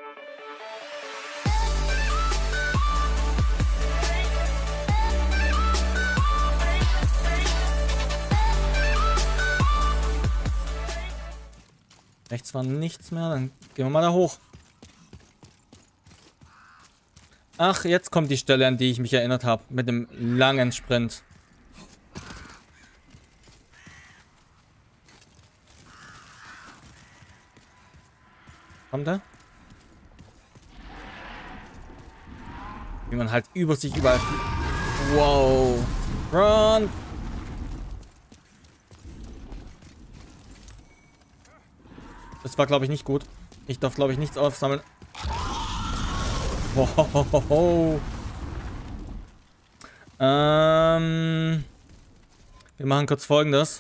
Rechts war nichts mehr, dann gehen wir mal da hoch. Ach, jetzt kommt die Stelle, an die ich mich erinnert habe, mit dem langen Sprint. Kommt er? Wie man halt über sich überall... Wow. Run! Das war, glaube ich, nicht gut. Ich darf, glaube ich, nichts aufsammeln. Wow. Wir machen kurz Folgendes.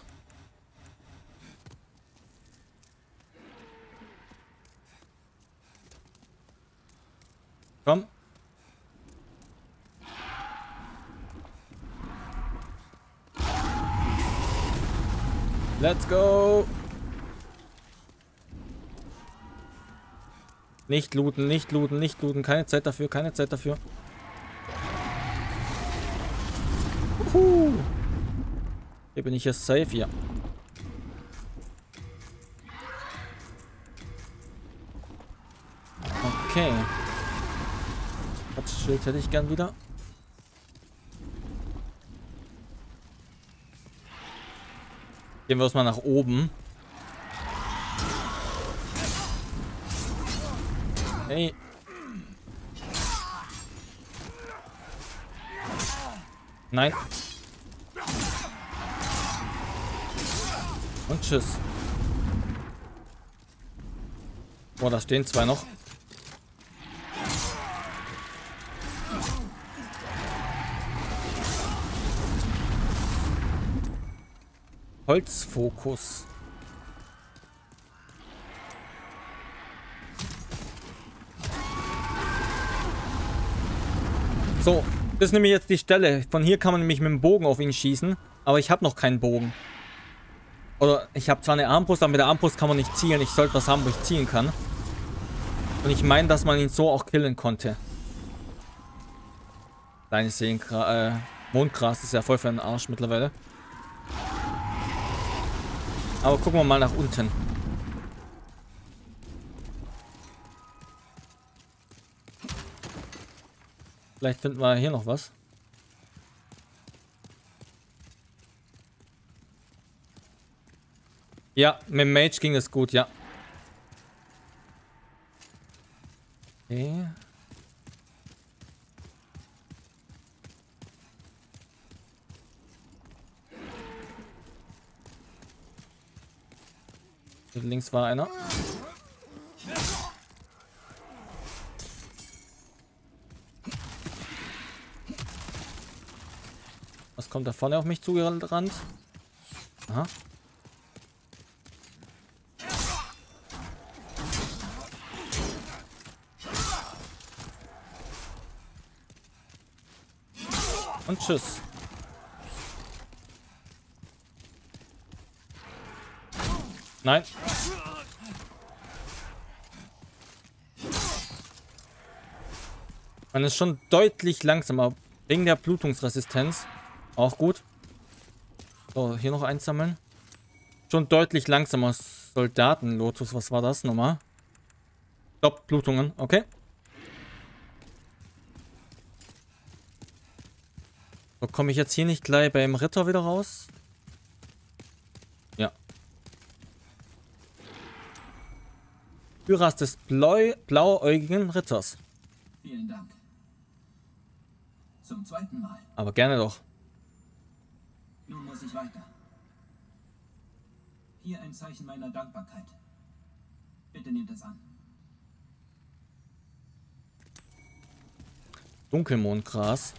Komm. Let's go. Nicht looten, nicht looten, nicht looten. Keine Zeit dafür, keine Zeit dafür. Hier bin ich jetzt safe, ja. Okay. Das Schild hätte ich gern wieder. Gehen wir uns mal nach oben. Hey. Nein. Und tschüss. Boah, da stehen zwei noch. Holzfokus. So, das ist nämlich jetzt die Stelle. Von hier kann man nämlich mit dem Bogen auf ihn schießen. Aber ich habe noch keinen Bogen. Oder ich habe zwar eine Armbrust, aber mit der Armbrust kann man nicht zielen. Ich sollte was haben, wo ich zielen kann. Und ich meine, dass man ihn so auch killen konnte. Kleines Mondgras ist ja voll für den Arsch mittlerweile. Aber gucken wir mal nach unten. Vielleicht finden wir hier noch was. Ja, mit dem Mage ging es gut, ja. Okay. Hier links war einer. Was kommt da vorne auf mich zugerannt? Aha. Und tschüss. Nein. Man ist schon deutlich langsamer. Wegen der Blutungsresistenz. Auch gut. So, hier noch einsammeln. Schon deutlich langsamer. Soldaten-Lotus, was war das nochmal? Stopp, Blutungen, okay. So, komme ich jetzt hier nicht gleich beim Ritter wieder raus? Ja. Kyras des blauäugigen Ritters. Vielen Dank. Zum zweiten Mal. Aber gerne doch. Nun muss ich weiter. Hier ein Zeichen meiner Dankbarkeit. Bitte nehmt es an. Dunkelmondgras.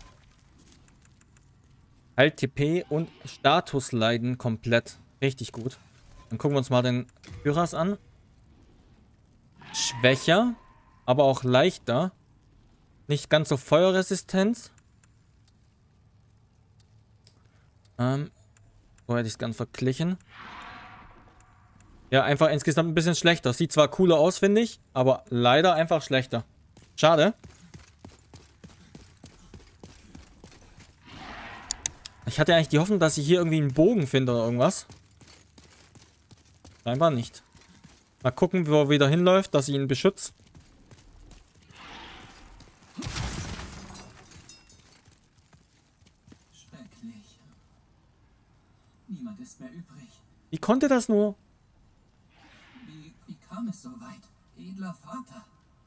Heilt TP und Statusleiden komplett. Richtig gut. Dann gucken wir uns mal den Kyras an. Schwächer, aber auch leichter. Nicht ganz so Feuerresistenz. So hätte ich es gern verglichen. Ja, einfach insgesamt ein bisschen schlechter. Sieht zwar cooler aus, finde ich, aber leider einfach schlechter. Schade. Ich hatte eigentlich die Hoffnung, dass ich hier irgendwie einen Bogen finde oder irgendwas. Scheinbar nicht. Mal gucken, wo er wieder hinläuft, dass ich ihn beschütze. Schrecklich. Niemand ist mehr übrig. Wie konnte das nur? Wie kam es so weit? Edler Vater.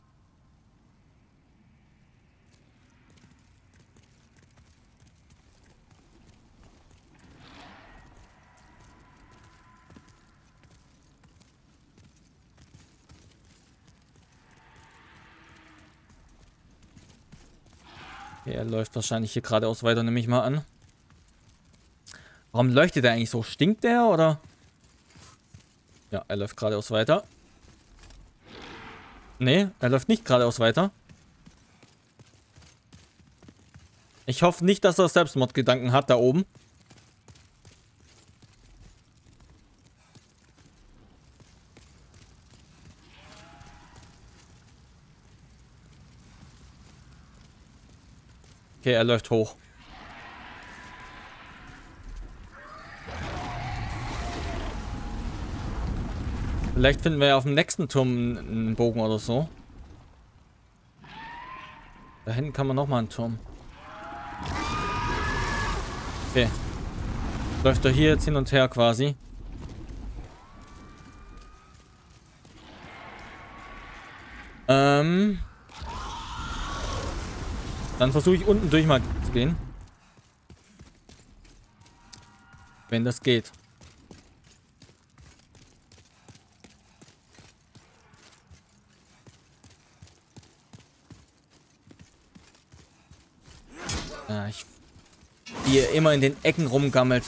Okay, er läuft wahrscheinlich hier geradeaus weiter, nehme ich mal an. Warum leuchtet er eigentlich so? Stinkt der oder? Ja, er läuft geradeaus weiter. Nee, er läuft nicht geradeaus weiter. Ich hoffe nicht, dass er Selbstmordgedanken hat da oben. Okay, er läuft hoch. Vielleicht finden wir ja auf dem nächsten Turm einen Bogen oder so. Da hinten kann man nochmal einen Turm. Okay. Läuft er hier jetzt hin und her quasi. Dann versuche ich unten durch mal zu gehen. Wenn das geht. Ja, wie er immer in den Ecken rumgammelt.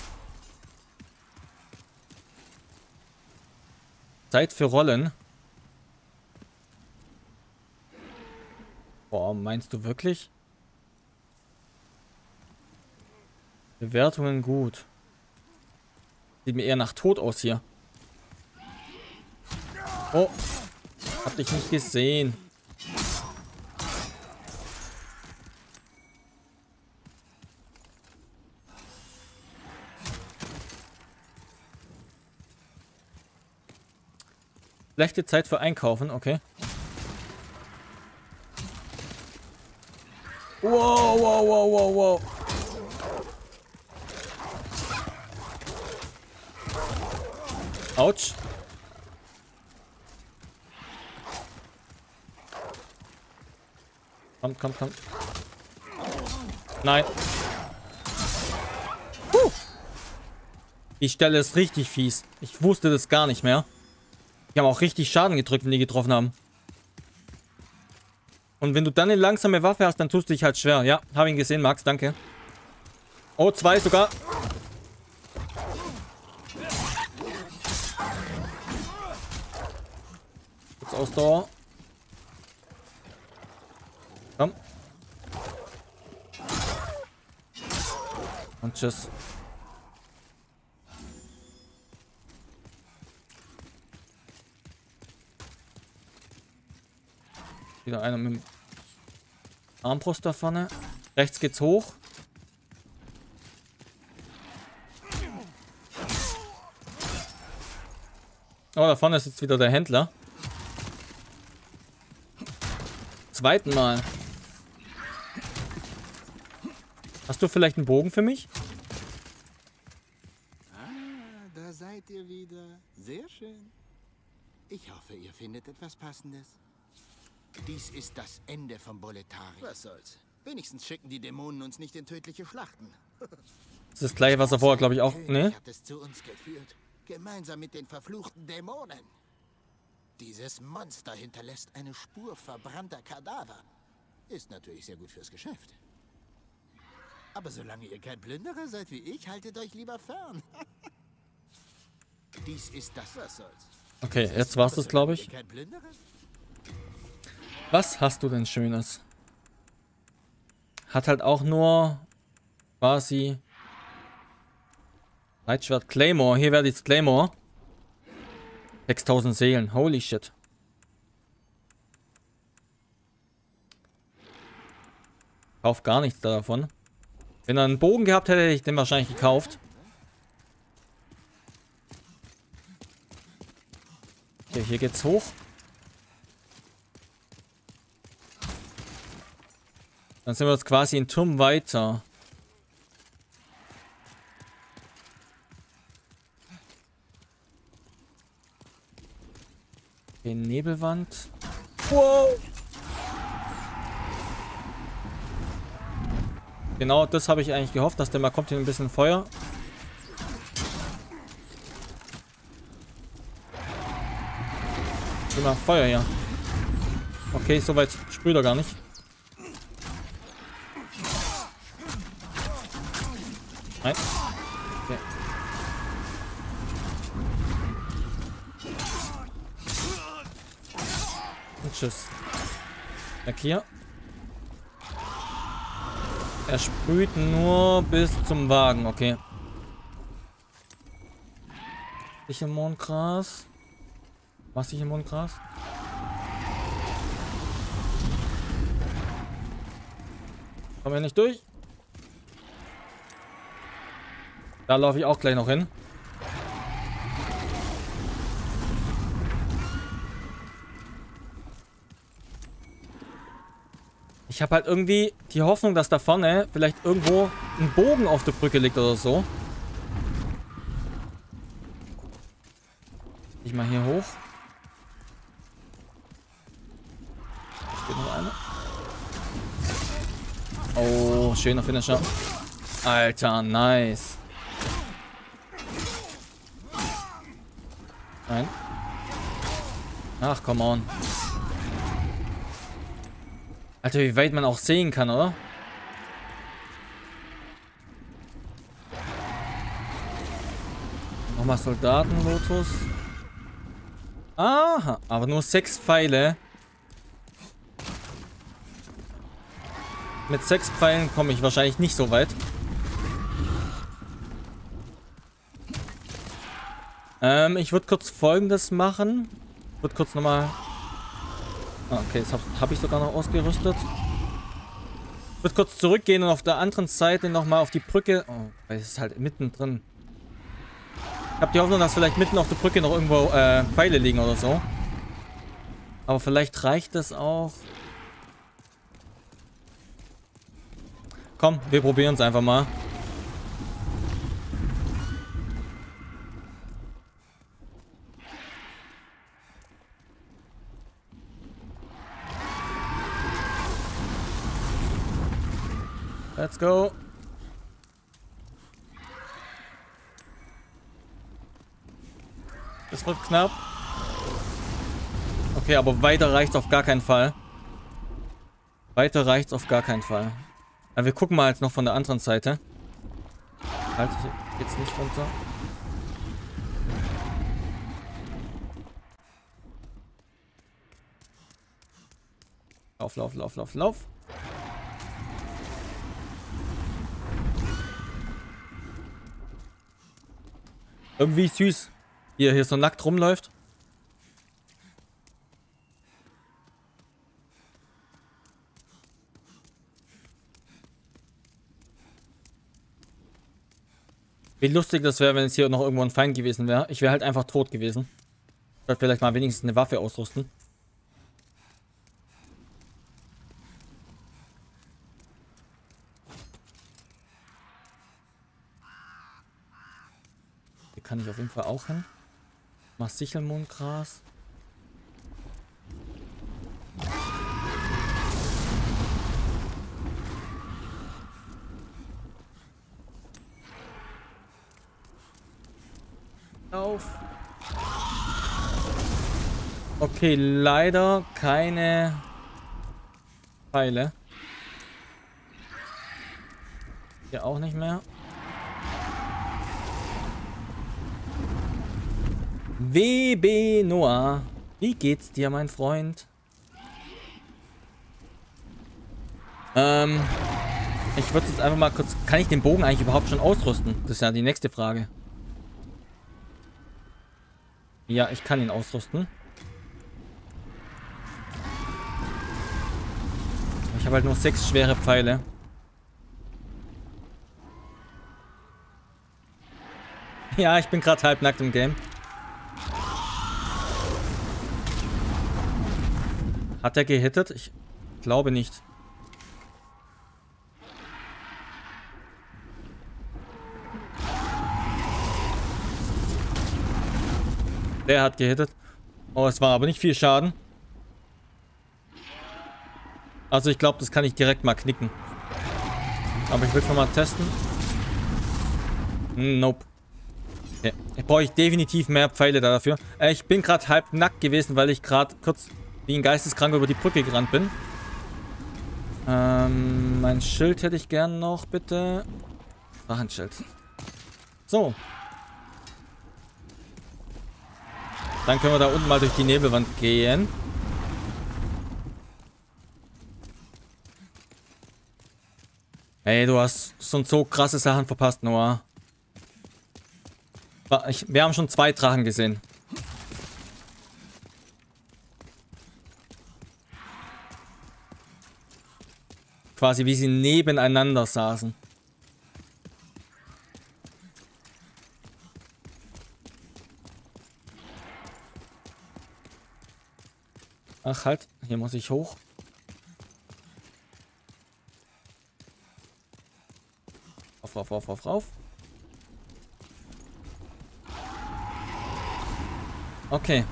Zeit für Rollen. Boah, meinst du wirklich? Bewertungen gut. Sieht mir eher nach Tod aus hier. Oh. Hab dich nicht gesehen. Schlechte Zeit für Einkaufen, okay. Wow, wow, wow, wow, wow. Autsch. Komm, komm, komm. Nein. Die Stelle ist richtig fies. Ich wusste das gar nicht mehr. Die haben auch richtig Schaden gedrückt, wenn die getroffen haben. Und wenn du dann eine langsame Waffe hast, dann tust du dich halt schwer. Ja, habe ihn gesehen, Max, danke. Oh, 2 sogar. Kurz Ausdauer. Komm. Und tschüss. Wieder einer mit dem Armbrust da vorne. Rechts geht's hoch. Oh, da vorne ist jetzt wieder der Händler. Zweiten Mal. Hast du vielleicht einen Bogen für mich? Ah, da seid ihr wieder. Sehr schön. Ich hoffe, ihr findet etwas Passendes. Dies ist das Ende vom Boletari. Was soll's? Wenigstens schicken die Dämonen uns nicht in tödliche Schlachten. Das ist das gleiche, was er vorher, glaube ich, auch... Ne? Hat es zu uns geführt. Gemeinsam mit den verfluchten Dämonen. Dieses Monster hinterlässt eine Spur verbrannter Kadaver. Ist natürlich sehr gut fürs Geschäft. Aber solange ihr kein Plünderer seid wie ich, haltet euch lieber fern. Dies ist das. Was soll's? Okay, jetzt war's das, glaube ich. Kein Plünderer? Was hast du denn Schönes? Hat halt auch nur quasi Reitschwert Claymore. Hier wäre jetzt Claymore. 6000 Seelen. Holy shit. Kauf gar nichts davon. Wenn er einen Bogen gehabt hätte, hätte ich den wahrscheinlich gekauft. Okay, hier geht's hoch. Dann sind wir jetzt quasi in Turm weiter. Okay, Nebelwand. Wow! Genau, das habe ich eigentlich gehofft, dass der mal kommt. Hier ein bisschen Feuer. Immer Feuer hier. Okay, soweit sprüht er gar nicht. Nein. Okay. Und tschüss. Weg hier. Er sprüht nur bis zum Wagen, okay. Sichelmondgras. Was Sichelmondgras? Kommen wir nicht durch? Da laufe ich auch gleich noch hin. Ich habe halt irgendwie die Hoffnung, dass da vorne vielleicht irgendwo ein Bogen auf der Brücke liegt oder so. Ich mal hier hoch. Da steht noch einer. Oh, schöner Finisher. Alter, nice. Nein. Ach, come on. Alter, wie weit man auch sehen kann, oder? Nochmal Soldaten-Lotus. Aha, aber nur 6 Pfeile. Mit 6 Pfeilen komme ich wahrscheinlich nicht so weit. Ich würde kurz Folgendes machen. Ich würde kurz nochmal... Okay, jetzt habe ich sogar noch ausgerüstet. Ich würde kurz zurückgehen und auf der anderen Seite nochmal auf die Brücke... Oh, weil es ist halt mittendrin. Ich habe die Hoffnung, dass vielleicht mitten auf der Brücke noch irgendwo Pfeile liegen oder so. Aber vielleicht reicht das auch. Komm, wir probieren es einfach mal. Let's go. Das wird knapp. Okay, aber weiter reicht's auf gar keinen Fall. Weiter reicht's auf gar keinen Fall. Aber wir gucken mal jetzt noch von der anderen Seite. Halt, jetzt nicht runter. Lauf, lauf, lauf, lauf, lauf. Irgendwie süß, wie er hier so nackt rumläuft. Wie lustig das wäre, wenn es hier noch irgendwo ein Feind gewesen wäre. Ich wäre halt einfach tot gewesen. Ich sollte vielleicht mal wenigstens eine Waffe ausrüsten. Hier kann ich auf jeden Fall auch hin. Mach Sichelmondgras. Auf. Okay, leider keine Pfeile. Hier auch nicht mehr. WB Noah, wie geht's dir, mein Freund? Ich würde jetzt einfach mal kurz... Kann ich den Bogen eigentlich überhaupt schon ausrüsten? Das ist ja die nächste Frage. Ja, ich kann ihn ausrüsten. Ich habe halt nur 6 schwere Pfeile. Ja, ich bin gerade halbnackt im Game. Hat er gehittet? Ich glaube nicht. Der hat gehittet. Oh, es war aber nicht viel Schaden. Also ich glaube, das kann ich direkt mal knicken. Aber ich will es nochmal testen. Nope. Okay. Ich brauche definitiv mehr Pfeile dafür. Ich bin gerade halb nackt gewesen, weil ich gerade kurz wie ein Geisteskranker über die Brücke gerannt bin. Mein Schild hätte ich gern noch, bitte. Drachenschild. So. Dann können wir da unten mal durch die Nebelwand gehen. Ey, du hast so krasse Sachen verpasst, Noah. Wir haben schon 2 Drachen gesehen. Quasi wie sie nebeneinander saßen. Ach halt, hier muss ich hoch. Rauf. Okay.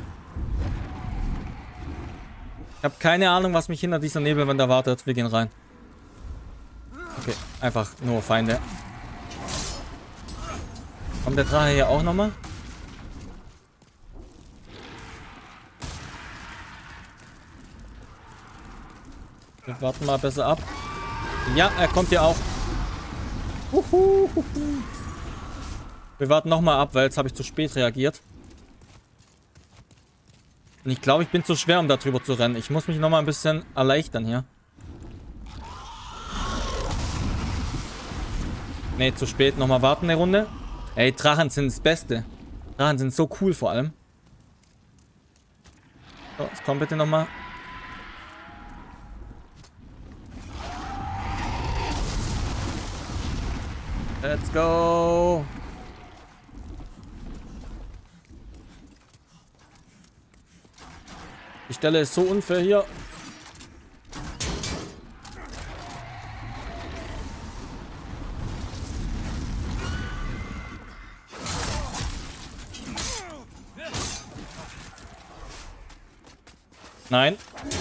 Ich habe keine Ahnung, was mich hinter dieser Nebelwand erwartet. Wir gehen rein. Okay, einfach nur Feinde. Kommt der Drache hier auch nochmal? Wir warten mal besser ab. Ja, er kommt hier auch. Wir warten nochmal ab, weil jetzt habe ich zu spät reagiert. Und ich glaube, ich bin zu schwer, um da drüber zu rennen. Ich muss mich nochmal ein bisschen erleichtern hier. Ne, zu spät. Nochmal warten eine Runde. Ey, Drachen sind das Beste. Drachen sind so cool vor allem. So, jetzt komm bitte nochmal. Let's go. Die Stelle ist so unfair hier. Nein.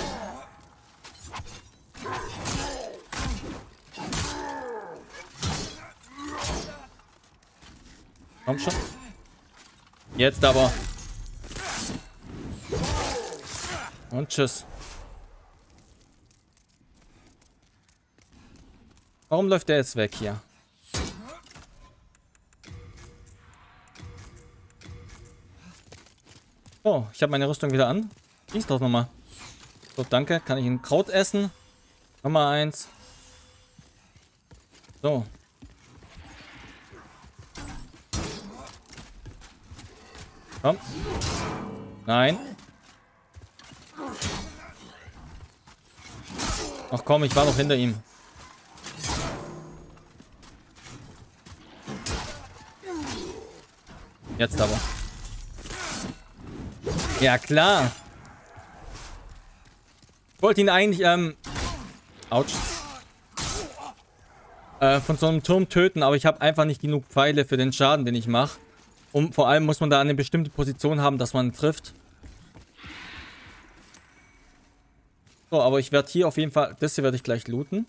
Komm schon. Jetzt aber. Und tschüss. Warum läuft der jetzt weg hier? Oh, ich habe meine Rüstung wieder an. Gieß doch nochmal. So, danke. Kann ich ein Kraut essen? Nummer 1. So. Komm. Nein. Ach komm, ich war noch hinter ihm. Jetzt aber. Ja, klar. Ich wollte ihn eigentlich, ouch. Von so einem Turm töten, aber ich habe einfach nicht genug Pfeile für den Schaden, den ich mache. Und vor allem muss man da eine bestimmte Position haben, dass man trifft. So, aber ich werde hier auf jeden Fall... Das hier werde ich gleich looten.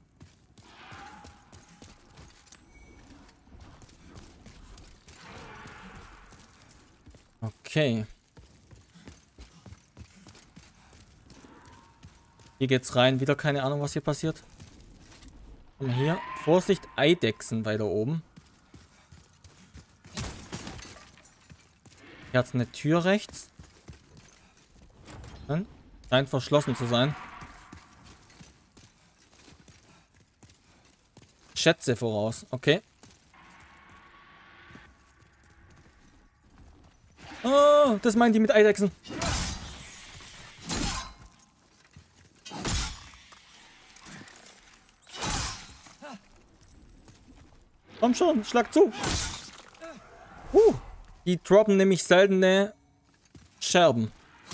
Okay. Hier geht's rein. Wieder keine Ahnung, was hier passiert. Und hier. Vorsicht, Eidechsen weiter oben. Hier hat es eine Tür rechts. Scheint verschlossen zu sein. Schätze voraus. Okay. Oh, das meinen die mit Eidechsen. Komm schon, schlag zu. Die droppen nämlich seltene Scherben.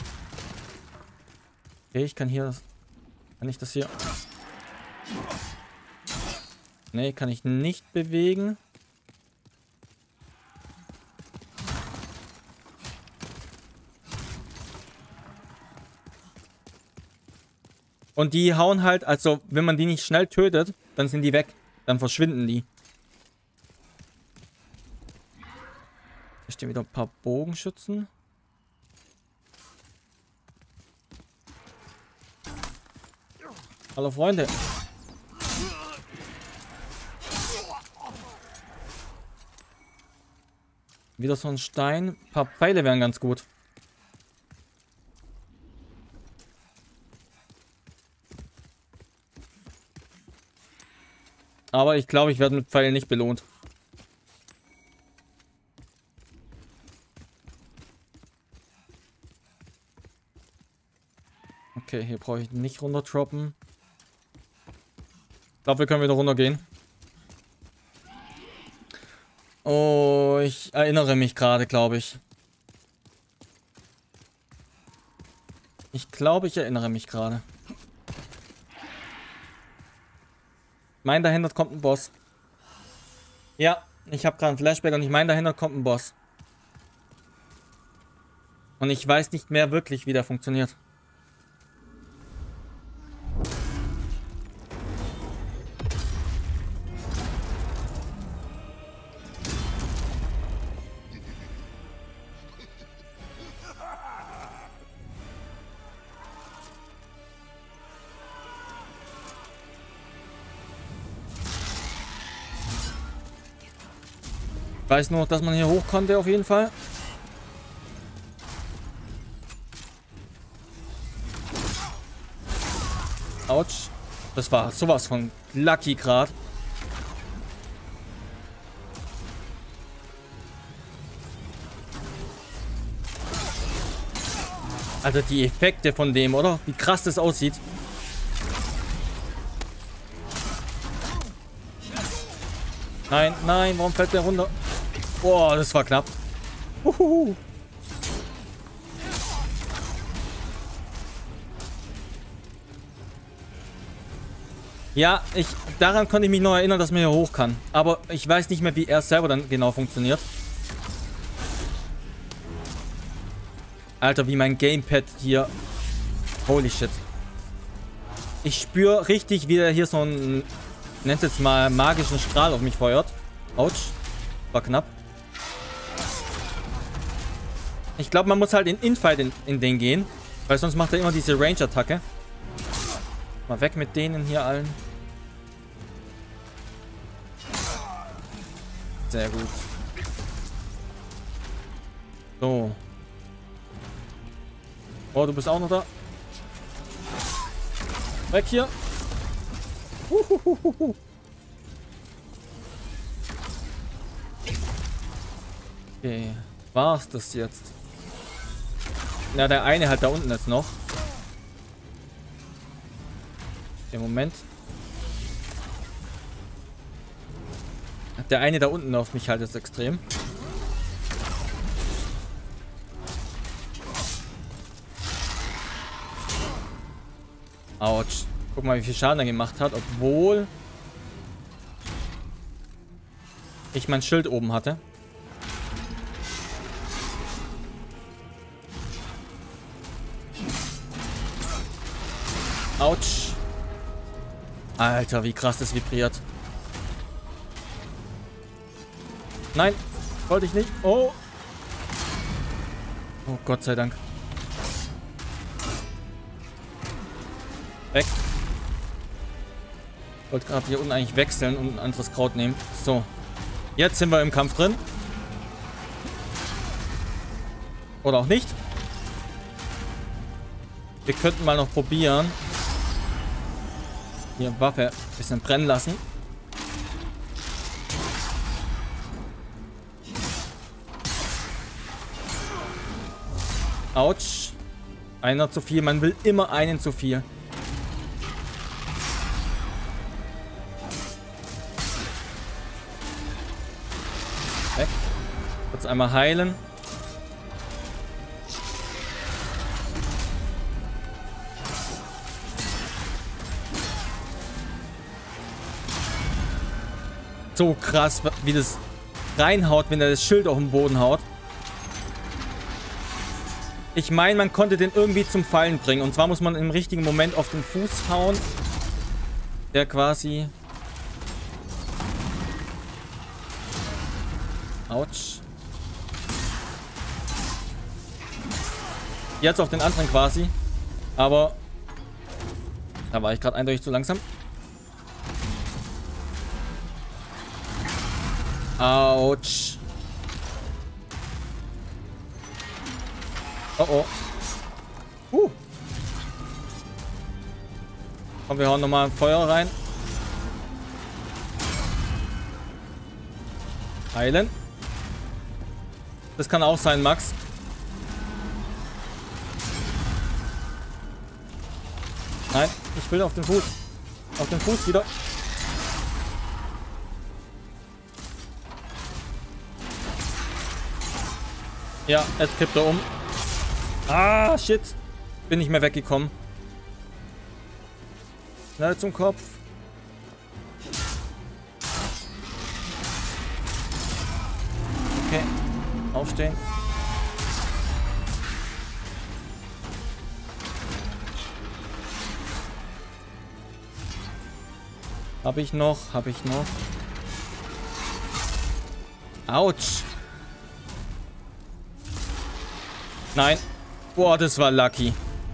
Okay, ich kann hier... Kann ich das hier... Nee, kann ich nicht bewegen. Und die hauen halt, also wenn man die nicht schnell tötet, dann sind die weg. Dann verschwinden die. Hier stehen wieder ein paar Bogenschützen. Hallo Freunde. Wieder so ein Stein. Ein paar Pfeile wären ganz gut. Aber ich glaube, ich werde mit Pfeilen nicht belohnt. Okay, hier brauche ich nicht runter droppen. Ich glaube, wir können wieder runtergehen. Oh, ich erinnere mich gerade, glaube ich. Ich glaube, ich erinnere mich gerade. Ich meine, dahinter kommt ein Boss. Ja, ich habe gerade ein Flashback und ich meine, dahinter kommt ein Boss. Und ich weiß nicht mehr wirklich, wie der funktioniert. Ich weiß nur, dass man hier hoch konnte auf jeden Fall. Autsch. Das war sowas von lucky gerade. Also die Effekte von dem, oder? Wie krass das aussieht. Nein, nein, warum fällt der runter? Boah, das war knapp. Uhuhu. Ja, daran konnte ich mich noch erinnern, dass man hier hoch kann. Aber ich weiß nicht mehr, wie er selber dann genau funktioniert. Alter, wie mein Gamepad hier. Holy shit. Ich spüre richtig, wie er hier so einen, nennt es jetzt mal, magischen Strahl auf mich feuert. Autsch. War knapp. Ich glaube, man muss halt in Infight in den gehen. Weil sonst macht er immer diese Range-Attacke. Mal weg mit denen hier allen. Sehr gut. So. Oh, du bist auch noch da. Weg hier. Okay. War's das jetzt? Ja, der eine halt da unten ist noch. Im Moment. Der eine da unten auf mich halt ist extrem. Autsch. Guck mal, wie viel Schaden er gemacht hat, obwohl ich mein Schild oben hatte. Autsch. Alter, wie krass das vibriert. Nein, wollte ich nicht. Oh. Oh, Gott sei Dank. Weg. Ich wollte gerade hier unten eigentlich wechseln und ein anderes Kraut nehmen. So. Jetzt sind wir im Kampf drin. Oder auch nicht. Wir könnten mal noch probieren. Hier Waffe ein bisschen brennen lassen. Autsch. Einer zu viel. Man will immer einen zu viel. Weg. Kurz einmal heilen. So krass, wie das reinhaut, wenn er das Schild auf den Boden haut. Ich meine, man konnte den irgendwie zum Fallen bringen. Und zwar muss man im richtigen Moment auf den Fuß hauen. Der quasi... Autsch. Jetzt auf den anderen quasi. Aber... Da war ich gerade eindeutig zu langsam. Autsch. Oh oh. Komm, wir hauen nochmal ein Feuer rein. Heilen. Das kann auch sein, Max. Nein, ich will auf den Fuß. Auf den Fuß wieder. Ja, jetzt kippt er um. Ah, shit. Bin nicht mehr weggekommen. Schnell zum Kopf. Okay. Aufstehen. Habe ich noch. Autsch. Nein. Boah, das war lucky.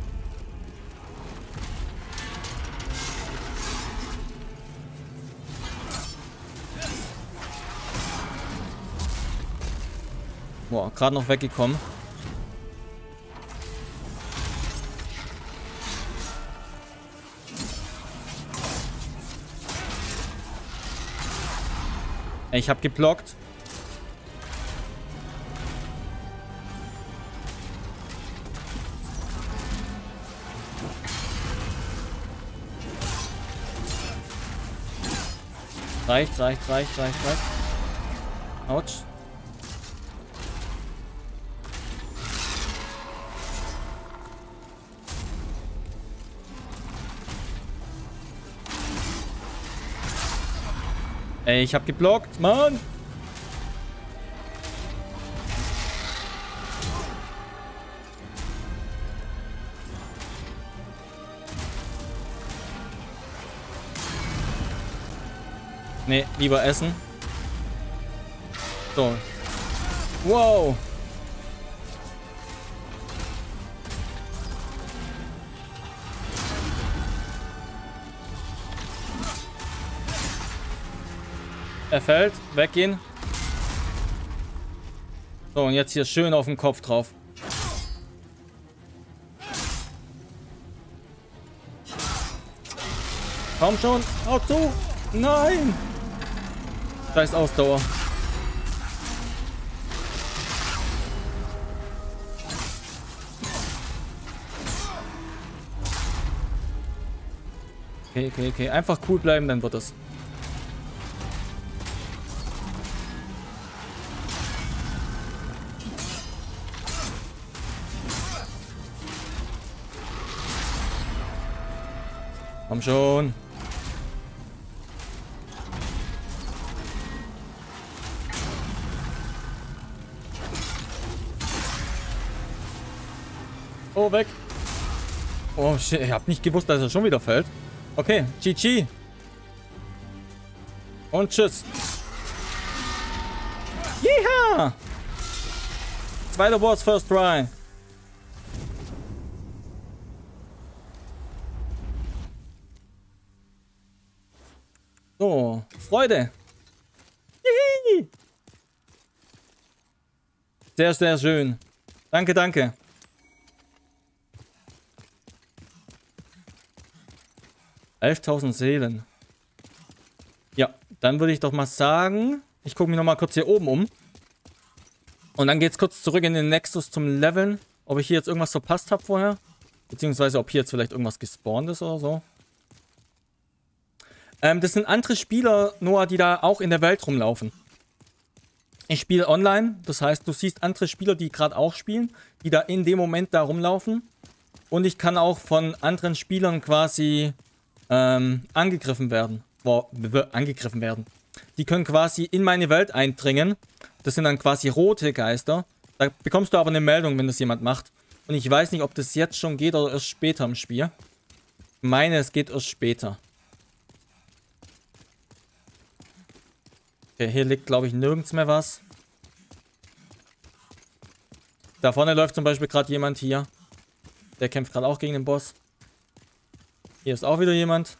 Boah, gerade noch weggekommen. Ich habe geblockt. Reicht. Autsch. Ey, ich hab geblockt, Mann. Nee, lieber essen. So. Wow. Er fällt. Weggehen. So, und jetzt hier schön auf den Kopf drauf. Komm schon. Hau zu. Nein. Scheiß Ausdauer. Okay. Einfach cool bleiben, dann wird es. Komm schon. Oh, weg. Oh, shit. Ich hab nicht gewusst, dass er schon wieder fällt. Okay, GG. Und tschüss. Yeeha! Zweiter Boss, first try. So, Freude. Hihi. Sehr, sehr schön. Danke. 11.000 Seelen. Ja, dann würde ich doch mal sagen, ich gucke mich noch mal kurz hier oben um. Und dann geht's kurz zurück in den Nexus zum Leveln. ob ich hier jetzt irgendwas verpasst habe vorher. Beziehungsweise ob hier jetzt vielleicht irgendwas gespawnt ist oder so. Das sind andere Spieler, Noah, die da auch in der Welt rumlaufen. Ich spiele online, das heißt, du siehst andere Spieler, die gerade auch spielen, die da in dem Moment da rumlaufen. Und ich kann auch von anderen Spielern quasi angegriffen werden. Angegriffen werden. Die können quasi in meine Welt eindringen. Das sind dann quasi rote Geister. Da bekommst du aber eine Meldung, wenn das jemand macht. Und ich weiß nicht, ob das jetzt schon geht oder erst später im Spiel. Ich meine, es geht erst später. Okay, hier liegt, glaube ich, nirgends mehr was. Da vorne läuft zum Beispiel gerade jemand hier. Der kämpft gerade auch gegen den Boss. Hier ist auch wieder jemand.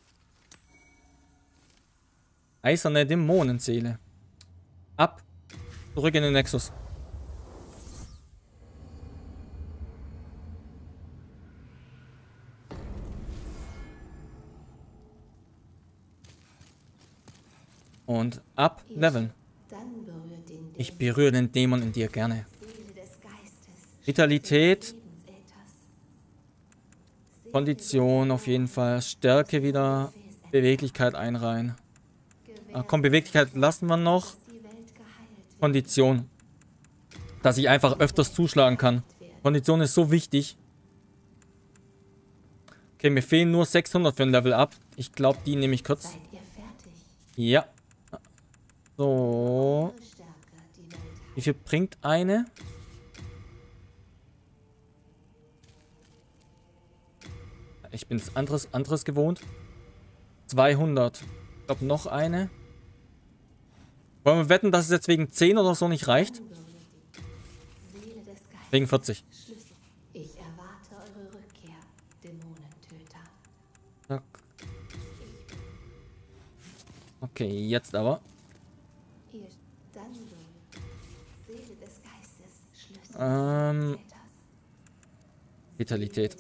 Eiserne Dämonenseele. Ab. Zurück in den Nexus. Und ab leveln. Ich berühre den Dämon in dir gerne. Vitalität. Kondition auf jeden Fall. Stärke wieder. Beweglichkeit einreihen. Komm, Beweglichkeit lassen wir noch. Kondition. Dass ich einfach öfters zuschlagen kann. Kondition ist so wichtig. Okay, mir fehlen nur 600 für ein Level Up. Ich glaube, die nehme ich kurz. Ja. So. Wie viel bringt eine? Ich bin es anderes gewohnt. 200. Ich glaube, noch eine. Wollen wir wetten, dass es jetzt wegen 10 oder so nicht reicht? Wegen 40. Ich erwarte eure Rückkehr, Dämonentöter. Okay, jetzt aber. Vitalität.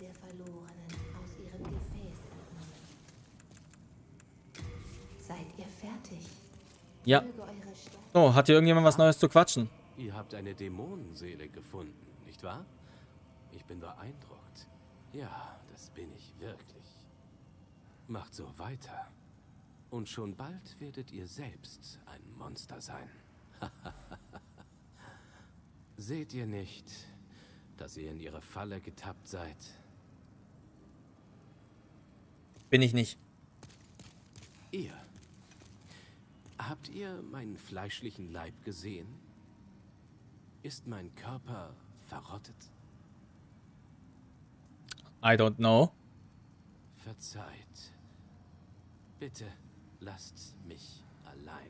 Seid ihr fertig? Ja. Oh, hat hier irgendjemand was Neues zu quatschen? Ihr habt eine Dämonenseele gefunden, nicht wahr? Ich bin beeindruckt. Ja, das bin ich wirklich. Macht so weiter. Und schon bald werdet ihr selbst ein Monster sein. Seht ihr nicht, dass ihr in ihre Falle getappt seid? Bin ich nicht. Ihr. Habt ihr meinen fleischlichen Leib gesehen? Ist mein Körper verrottet? I don't know. Verzeiht. Bitte lasst mich allein.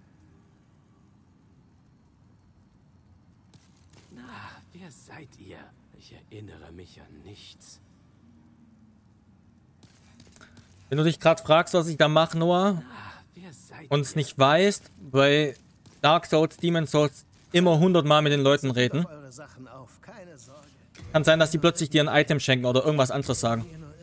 Na, wer seid ihr? Ich erinnere mich an nichts. Wenn du dich gerade fragst, was ich da mache, Noah, und es nicht weißt, bei Dark Souls, Demon's Souls immer 100 Mal mit den Leuten reden. Kann sein, dass die plötzlich dir ein Item schenken oder irgendwas anderes sagen.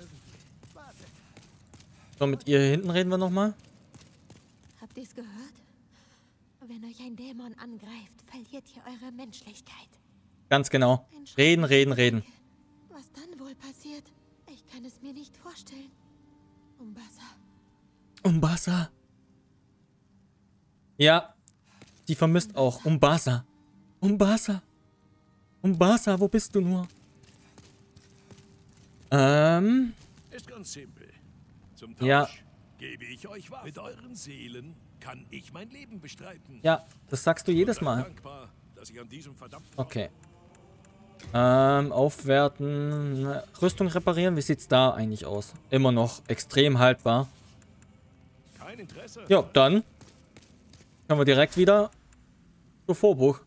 So, mit ihr hier hinten reden wir nochmal. Habt ihr es gehört? Wenn euch ein Dämon angreift, verliert ihr eure Menschlichkeit. Ganz genau. Reden, reden, reden. Was dann wohl passiert? Ich kann es mir nicht vorstellen. Umbasa. Umbasa. Ja, die vermisst auch. Umbasa. Umbasa. Umbasa, wo bist du nur? Ist ganz simpel. Zum Ja. Tausch gebe ich euch Waffen. Mit euren Seelen kann ich mein Leben bestreiten. Ja, das sagst du jedes Seid Mal. dankbar, dass ich an diesem verdammten Okay. Aufwerten. Rüstung reparieren. Wie sieht's da eigentlich aus? Immer noch extrem haltbar. Ort kein Interesse. Ja, dann können wir direkt wieder zur Vorburg.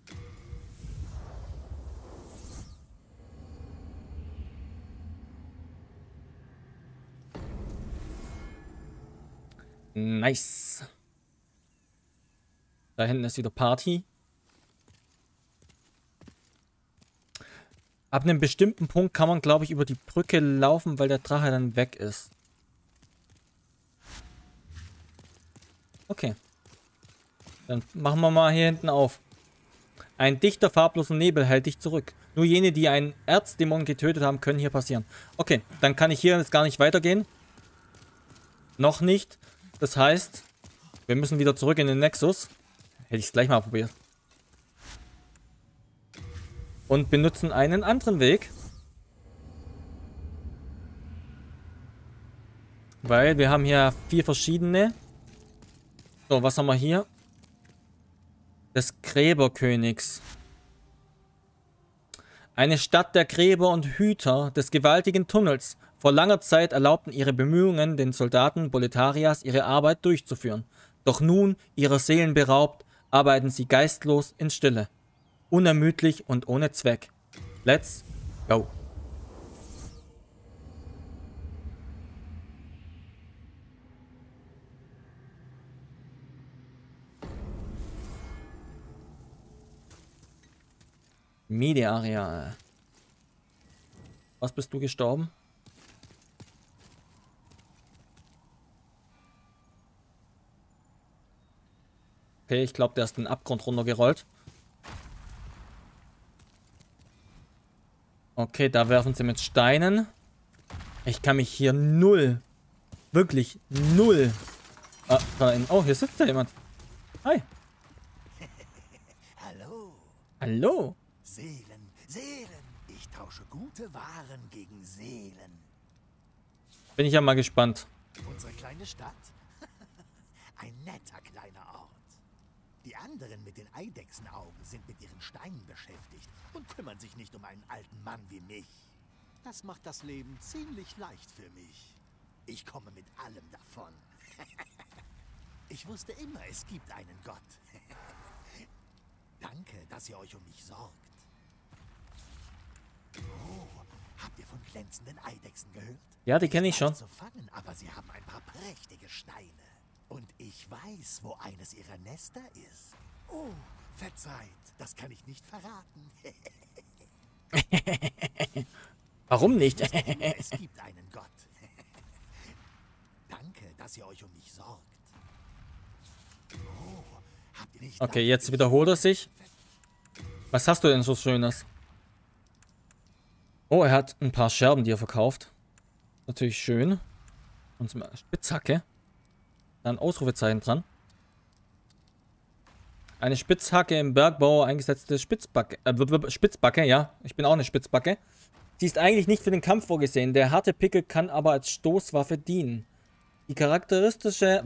Nice. Da hinten ist wieder Party. Ab einem bestimmten Punkt kann man, glaube ich, über die Brücke laufen, weil der Drache dann weg ist. Okay. Dann machen wir mal hier hinten auf. Ein dichter, farbloser Nebel hält dich zurück. Nur jene, die einen Erzdämon getötet haben, können hier passieren. Okay, dann kann ich hier jetzt gar nicht weitergehen. Noch nicht. Das heißt, wir müssen wieder zurück in den Nexus. Hätte ich es gleich mal probiert. Und benutzen einen anderen Weg. Weil wir haben hier 4 verschiedene. So, was haben wir hier? Des Gräberkönigs. Eine Stadt der Gräber und Hüter des gewaltigen Tunnels. Vor langer Zeit erlaubten ihre Bemühungen den Soldaten Boletarias ihre Arbeit durchzuführen. Doch nun, ihrer Seelen beraubt, arbeiten sie geistlos in Stille. Unermüdlich und ohne Zweck. Let's go. Media-Areal. Was bist du gestorben? Okay, ich glaube, der ist den Abgrund runtergerollt. Okay, da werfen sie mit Steinen. Ich kann mich hier null, wirklich null. Oh, hier sitzt da jemand. Hi. Hallo. Hallo. Seelen, Seelen. Ich tausche gute Waren gegen Seelen. Bin ich ja mal gespannt. Unsere kleine Stadt? Ein netter kleiner Ort. Die anderen mit den Eidechsenaugen sind mit ihren Steinen beschäftigt und kümmern sich nicht um einen alten Mann wie mich. Das macht das Leben ziemlich leicht für mich. Ich komme mit allem davon. Ich wusste immer, es gibt einen Gott. Danke, dass ihr euch um mich sorgt. Oh, habt ihr von glänzenden Eidechsen gehört? Ja, die kenne ich schon. Zu fangen, aber sie haben ein paar prächtige Steine. Und ich weiß, wo eines ihrer Nester ist. Oh, verzeiht, das kann ich nicht verraten. Warum nicht? Es gibt einen Gott. Danke, dass ihr euch um mich sorgt. Oh, habt ihr nicht Okay, jetzt wiederholt er sich. Was hast du denn so Schönes? Oh, er hat ein paar Scherben, die er verkauft. Natürlich schön. Und eine Spitzhacke. Da ein Ausrufezeichen dran. Eine Spitzhacke im Bergbau eingesetzte Spitzbacke. Spitzbacke, ja. Ich bin auch eine Spitzbacke. Sie ist eigentlich nicht für den Kampf vorgesehen. Der harte Pickel kann aber als Stoßwaffe dienen. Die charakteristische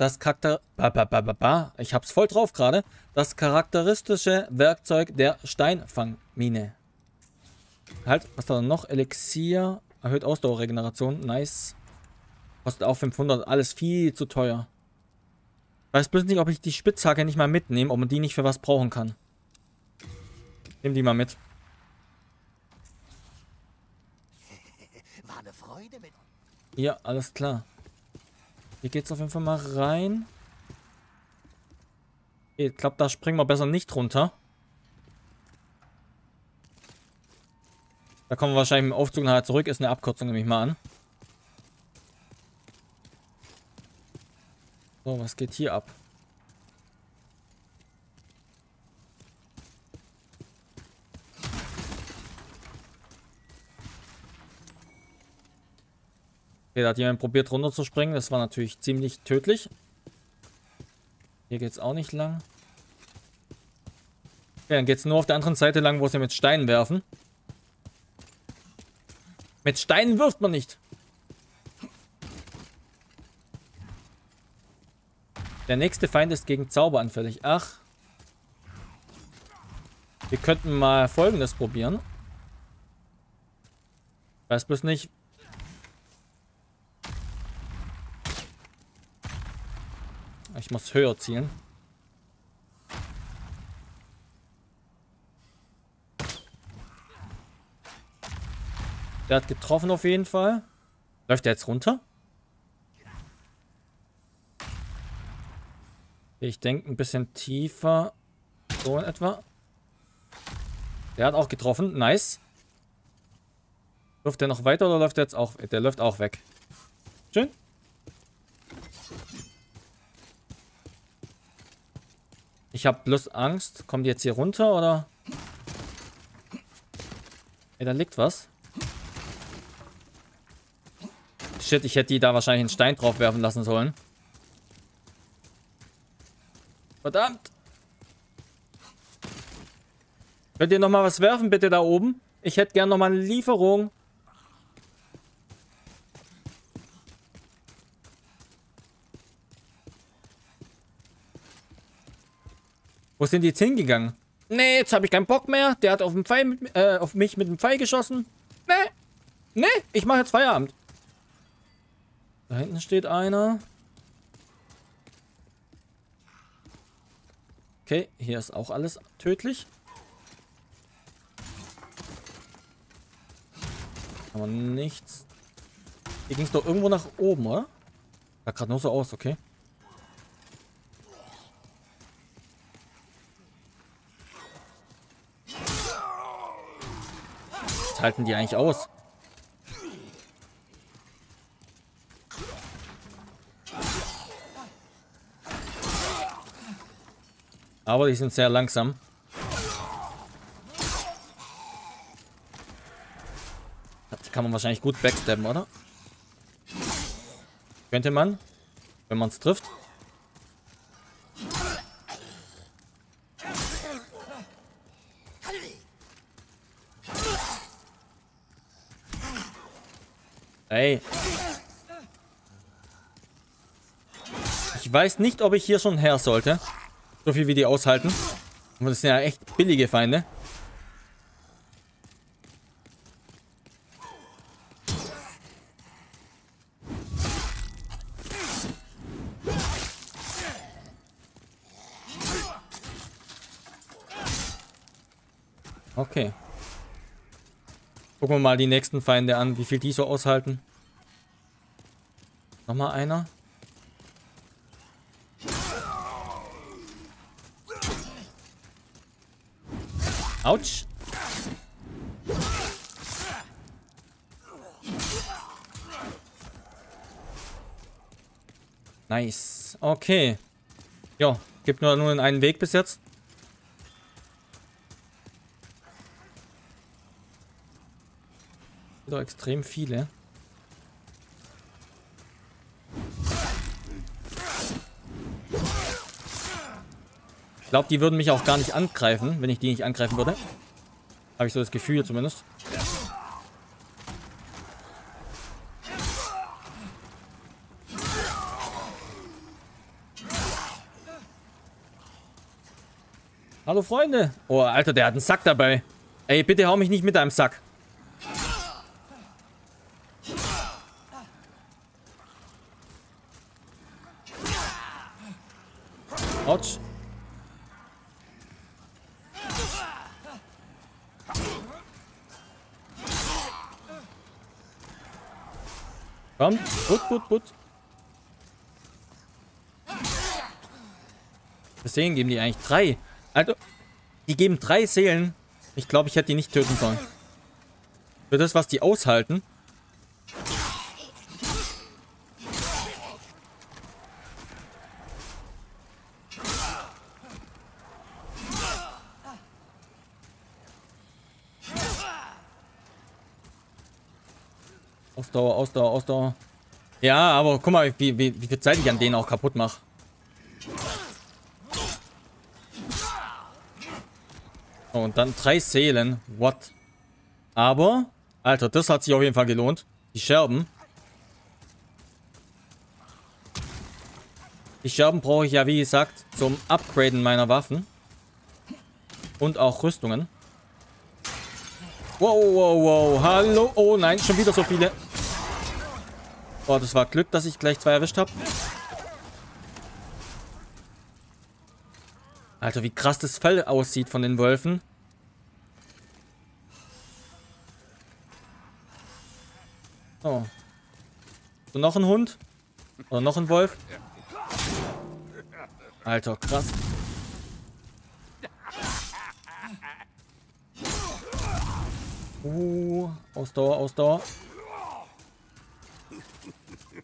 Ich hab's voll drauf gerade. Das charakteristische Werkzeug der Steinfangmine. Halt, was da noch? Elixier. Erhöht Ausdauerregeneration. Nice. Kostet auch 500. Alles viel zu teuer. Weiß bloß nicht, ob ich die Spitzhacke nicht mal mitnehme, ob man die nicht für was brauchen kann. Nimm die mal mit. War eine Freude mit. Ja, alles klar. Hier geht's auf jeden Fall mal rein. Ich glaube, da springen wir besser nicht runter. Da kommen wir wahrscheinlich im Aufzug nachher zurück. Ist eine Abkürzung, nehme ich mal an. So, was geht hier ab? Okay, da hat jemand probiert runterzuspringen. Das war natürlich ziemlich tödlich. Hier geht es auch nicht lang. Okay, dann geht es nur auf der anderen Seite lang, wo sie mit Steinen werfen. Mit Steinen wirft man nicht. Der nächste Feind ist gegen Zauber anfällig. Ach. Wir könnten mal Folgendes probieren. Weiß bloß nicht. Ich muss höher zielen. Der hat getroffen auf jeden Fall. Läuft der jetzt runter? Ich denke ein bisschen tiefer. So in etwa. Der hat auch getroffen. Nice. Läuft der noch weiter oder läuft der jetzt auch? Der läuft auch weg. Schön. Ich habe bloß Angst. Kommt die jetzt hier runter, oder? Ey, da liegt was. Shit, ich hätte die da wahrscheinlich einen Stein drauf werfen lassen sollen. Verdammt! Könnt ihr nochmal was werfen, bitte, da oben? Ich hätte gern nochmal eine Lieferung. Wo sind die jetzt hingegangen? Nee, jetzt habe ich keinen Bock mehr. Der hat auf mich mit dem Pfeil geschossen. Nee, ich mache jetzt Feierabend. Da hinten steht einer. Okay, hier ist auch alles tödlich. Aber nichts. Hier ging es doch irgendwo nach oben, oder? Sah gerade nur so aus, okay. Was halten die eigentlich aus? Aber die sind sehr langsam. Die kann man wahrscheinlich gut backstabben, oder? Könnte man, wenn man es trifft. Ey. Ich weiß nicht, ob ich hier schon her sollte. So viel wie die aushalten. Und das sind ja echt billige Feinde. Okay. Gucken wir mal die nächsten Feinde an, wie viel die so aushalten. Nochmal einer. Autsch. Nice. Okay. Ja, gibt nur einen Weg bis jetzt. Doch extrem viele. Ich glaube, die würden mich auch gar nicht angreifen, wenn ich die nicht angreifen würde. Habe ich so das Gefühl zumindest. Hallo Freunde. Oh, Alter, der hat einen Sack dabei. Ey, bitte hau mich nicht mit deinem Sack. Autsch. Komm, gut. Deswegen geben die eigentlich 3. Also, die geben 3 Seelen. Ich glaube, ich hätte die nicht töten sollen. Für das, was die aushalten. Ausdauer. Ja, aber guck mal, wie viel Zeit ich an denen auch kaputt mache. Oh, und dann 3 Seelen. What? Aber, Alter, das hat sich auf jeden Fall gelohnt. Die Scherben. Die Scherben brauche ich ja, wie gesagt, zum Upgraden meiner Waffen. Und auch Rüstungen. Wow. Hallo. Oh nein, schon wieder so viele. Oh, das war Glück, dass ich gleich 2 erwischt habe. Alter, wie krass das Fell aussieht von den Wölfen. Oh. So, noch ein Hund? Oder noch ein Wolf? Alter, krass. Ausdauer.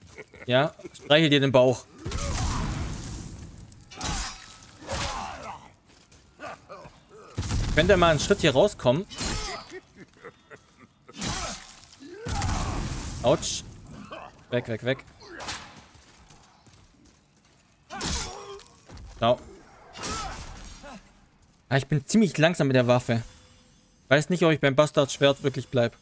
Ja, streichel dir den Bauch. Könnt ihr mal einen Schritt hier rauskommen? Autsch. Weg, weg, weg. So. Ah, ich bin ziemlich langsam mit der Waffe. Weiß nicht, ob ich beim Bastardschwert wirklich bleibe.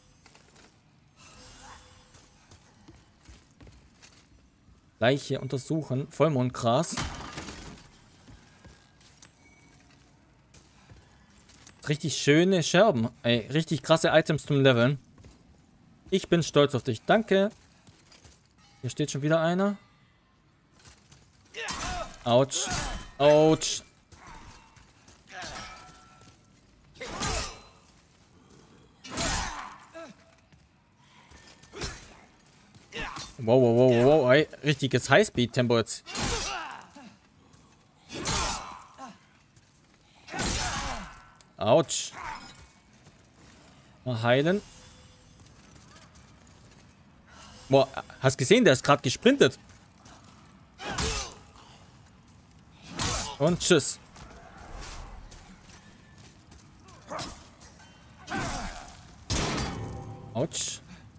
Leiche untersuchen. Vollmondgras. Richtig schöne Scherben. Ey, richtig krasse Items zum Leveln. Ich bin stolz auf dich. Danke. Hier steht schon wieder einer. Autsch. Autsch. Wow, wow, wow, wow. Ey, richtiges Highspeed-Tempo jetzt. Autsch. Mal heilen. Boah, hast gesehen, der ist gerade gesprintet. Und tschüss. Autsch.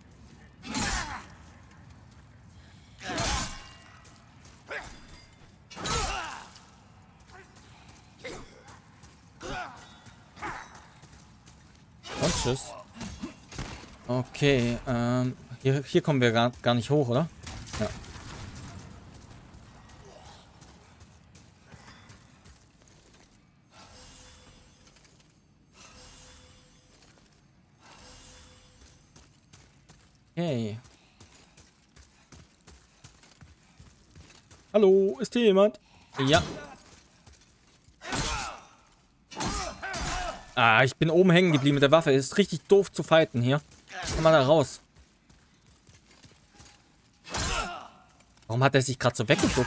Und tschüss. Okay, hier kommen wir gar nicht hoch, oder? Ja. Okay. Hallo, ist hier jemand? Ja. Ah, ich bin oben hängen geblieben mit der Waffe. Ist richtig doof zu fighten hier. Komm mal da raus. Warum hat er sich gerade so weggeguckt?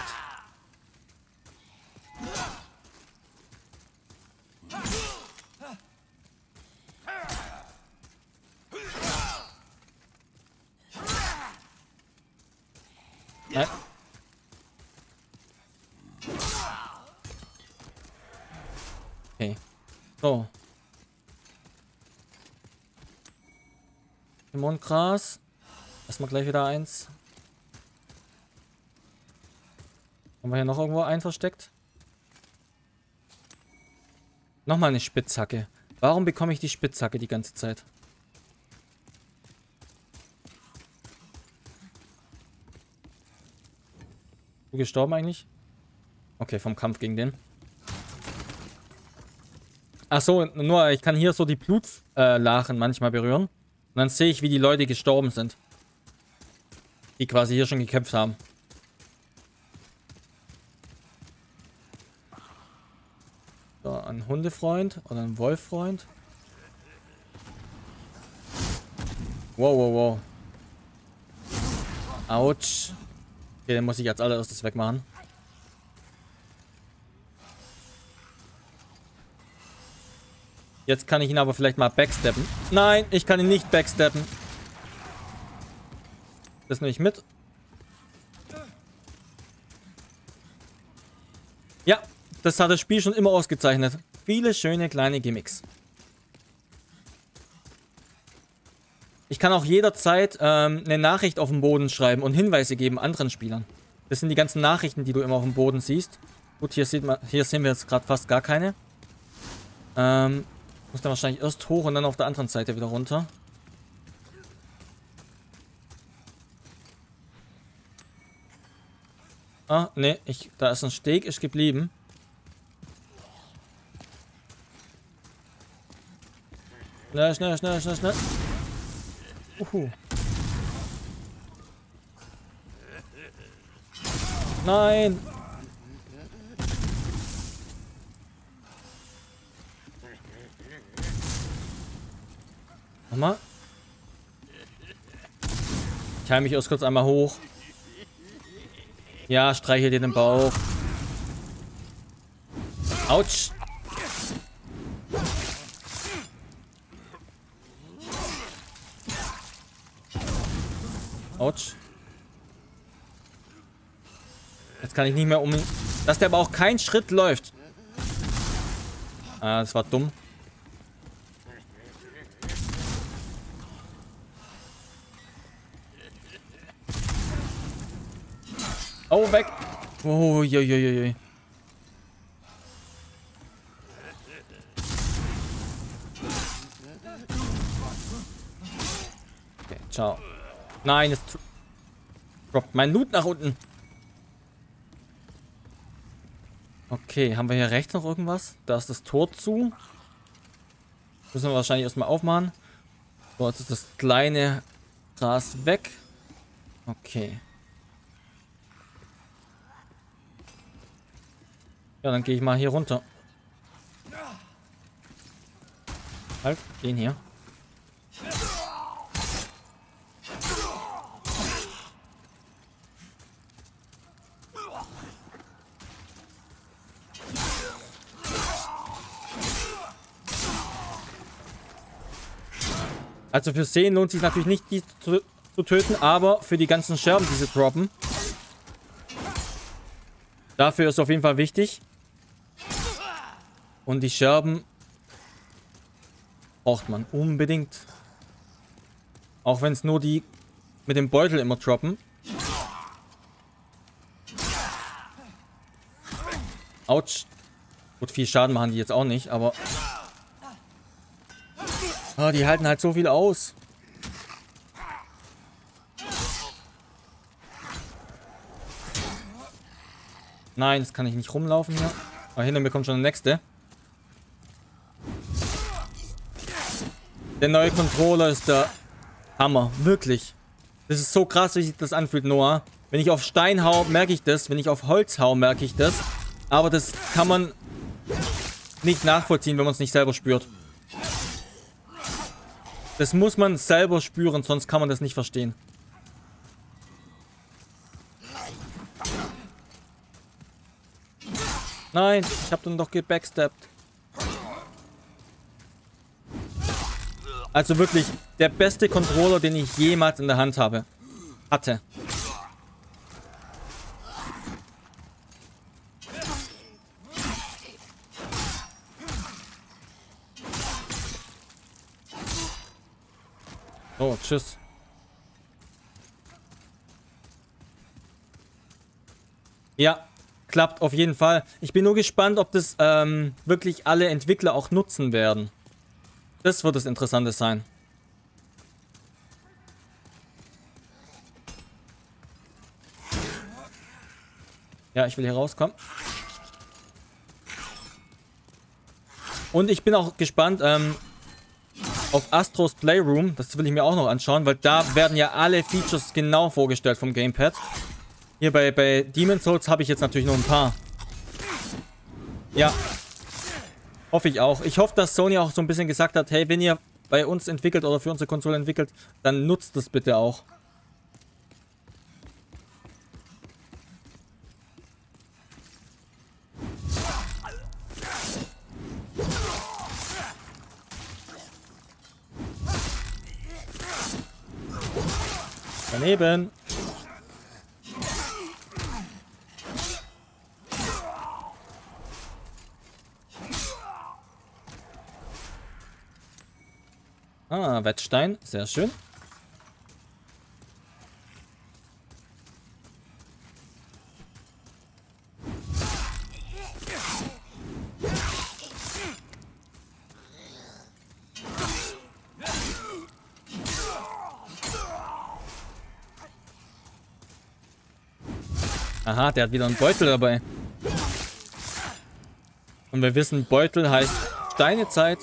Nein. Okay. So. Mondgras. Erstmal gleich wieder eins. Haben wir hier noch irgendwo einen versteckt? Nochmal eine Spitzhacke. Warum bekomme ich die Spitzhacke die ganze Zeit? Du gestorben eigentlich? Okay, vom Kampf gegen den. Ach so, nur ich kann hier so die Blutlachen manchmal berühren. Und dann sehe ich, wie die Leute gestorben sind. Die quasi hier schon gekämpft haben. So, ein Hundefreund oder ein Wolffreund. Wow, wow, wow. Autsch. Okay, den muss ich als allererstes wegmachen. Jetzt kann ich ihn aber vielleicht mal backsteppen. Nein, ich kann ihn nicht backsteppen. Das nehme ich mit. Ja, das hat das Spiel schon immer ausgezeichnet. Viele schöne kleine Gimmicks. Ich kann auch jederzeit eine Nachricht auf dem Boden schreiben und Hinweise geben anderen Spielern. Das sind die ganzen Nachrichten, die du immer auf dem Boden siehst. Gut, hier sehen wir jetzt gerade fast gar keine. Muss dann wahrscheinlich erst hoch und dann auf der anderen Seite wieder runter. Ah, ne, da ist ein Steg, ist geblieben. Schnell, schnell, schnell, schnell, schnell. Nein! Nochmal. Ich heile mich erst kurz einmal hoch. Ja, streiche dir den Bauch. Autsch. Autsch. Jetzt kann ich nicht mehr um ihn. Dass der aber auch keinen Schritt läuft. Ah, das war dumm. Hau weg. Oh, joi. Okay, ciao. Nein, es droppt mein Loot nach unten. Okay, haben wir hier rechts noch irgendwas? Da ist das Tor zu. Müssen wir wahrscheinlich erstmal aufmachen. So, jetzt ist das kleine Gras weg. Okay. Ja, dann gehe ich mal hier runter. Halt, den hier. Also für Sehen lohnt sich natürlich nicht, die zu töten, aber für die ganzen Scherben, die sie droppen. Dafür ist auf jeden Fall wichtig. Und die Scherben braucht man unbedingt. Auch wenn es nur die mit dem Beutel immer droppen. Autsch. Gut, viel Schaden machen die jetzt auch nicht, aber... Oh, die halten halt so viel aus. Nein, das kann ich nicht rumlaufen hier. Aber hinter mir kommt schon der nächste. Der neue Controller ist der Hammer. Wirklich. Das ist so krass, wie sich das anfühlt, Noah. Wenn ich auf Stein hau, merke ich das. Wenn ich auf Holz hau, merke ich das. Aber das kann man nicht nachvollziehen, wenn man es nicht selber spürt. Das muss man selber spüren, sonst kann man das nicht verstehen. Nein, ich habe dann doch gebacksteppt. Also wirklich der beste Controller, den ich jemals in der Hand hatte. Oh, tschüss. Ja, klappt auf jeden Fall. Ich bin nur gespannt, ob das wirklich alle Entwickler auch nutzen werden. Das wird das Interessante sein. Ja, ich will hier rauskommen. Und ich bin auch gespannt auf Astros Playroom. Das will ich mir auch noch anschauen, weil da werden ja alle Features genau vorgestellt vom Gamepad. Hier bei Demon's Souls habe ich jetzt natürlich nur ein paar. Ja. Hoffe ich auch. Ich hoffe, dass Sony auch so ein bisschen gesagt hat, hey, wenn ihr bei uns entwickelt oder für unsere Konsole entwickelt, dann nutzt das bitte auch. Daneben. Ah, Wettstein. Sehr schön. Aha, der hat wieder einen Beutel dabei. Und wir wissen, Beutel heißt Steinezeit.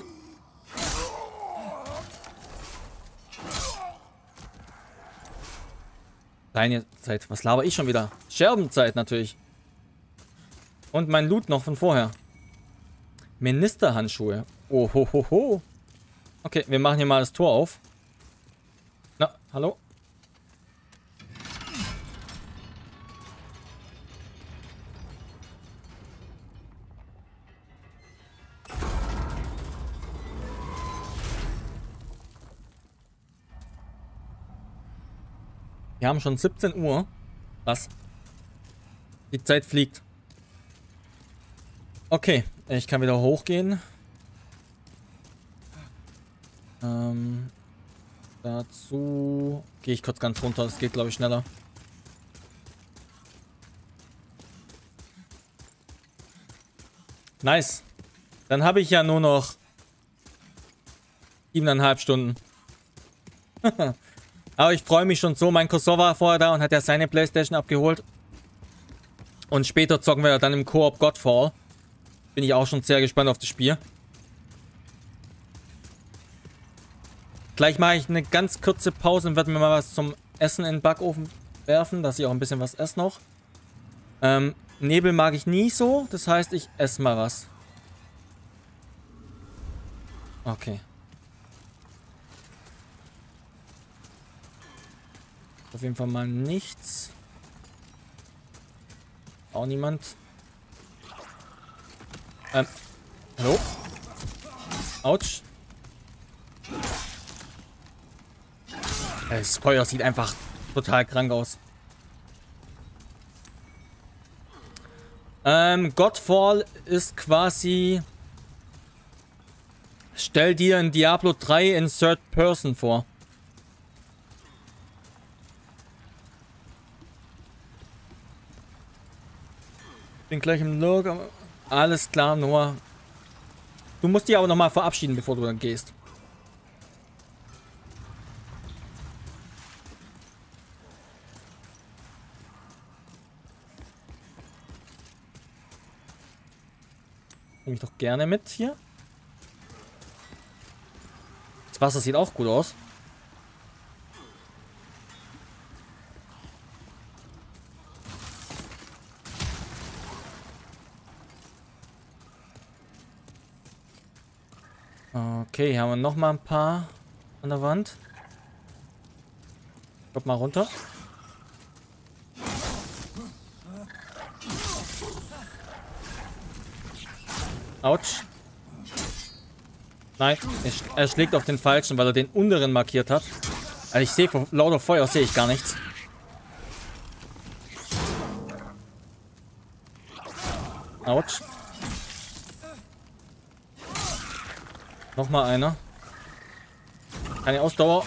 Steinezeit, was laber ich schon wieder? Scherbenzeit natürlich. Und mein Loot noch von vorher. Ministerhandschuhe. Oh, ho, ho, ho. Okay, wir machen hier mal das Tor auf. Na, hallo? Wir haben schon 17 Uhr. Was? Die Zeit fliegt. Okay, ich kann wieder hochgehen. Dazu gehe ich kurz ganz runter. Das geht, glaube ich, schneller. Nice. Dann habe ich ja nur noch 7,5 Stunden. Aber ich freue mich schon so. Mein Cousin war vorher da und hat ja seine Playstation abgeholt. Und später zocken wir ja dann im Koop Godfall. Bin ich auch schon sehr gespannt auf das Spiel. Gleich mache ich eine ganz kurze Pause und werde mir mal was zum Essen in den Backofen werfen, dass ich auch ein bisschen was esse noch. Nebel mag ich nie so, das heißt, ich esse mal was. Okay. Auf jeden Fall mal nichts. Auch niemand. Hallo? Autsch. Das Feuer sieht einfach total krank aus. Godfall ist quasi... Stell dir ein Diablo 3 in Third Person vor. Bin gleich im Lurk. Alles klar, Noah. Du musst dich aber nochmal verabschieden, bevor du dann gehst. Nehme ich doch gerne mit hier. Das Wasser sieht auch gut aus. Okay, hier haben wir noch mal ein paar an der Wand. Kommt mal runter. Autsch. Nein, er schlägt auf den falschen, weil er den unteren markiert hat. Also ich sehe vor lauter Feuer sehe ich gar nichts. Autsch. Nochmal einer. Keine Ausdauer.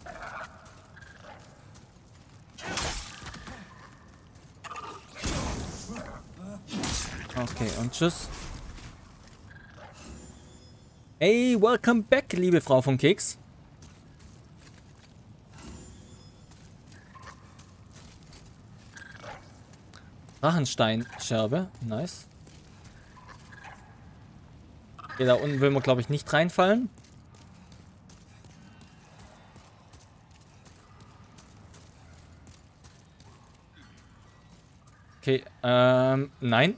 Okay, und tschüss. Hey, welcome back, liebe Frau von Keks. Drachensteinscherbe, nice. Hier da unten will man, glaube ich, nicht reinfallen. Okay, nein.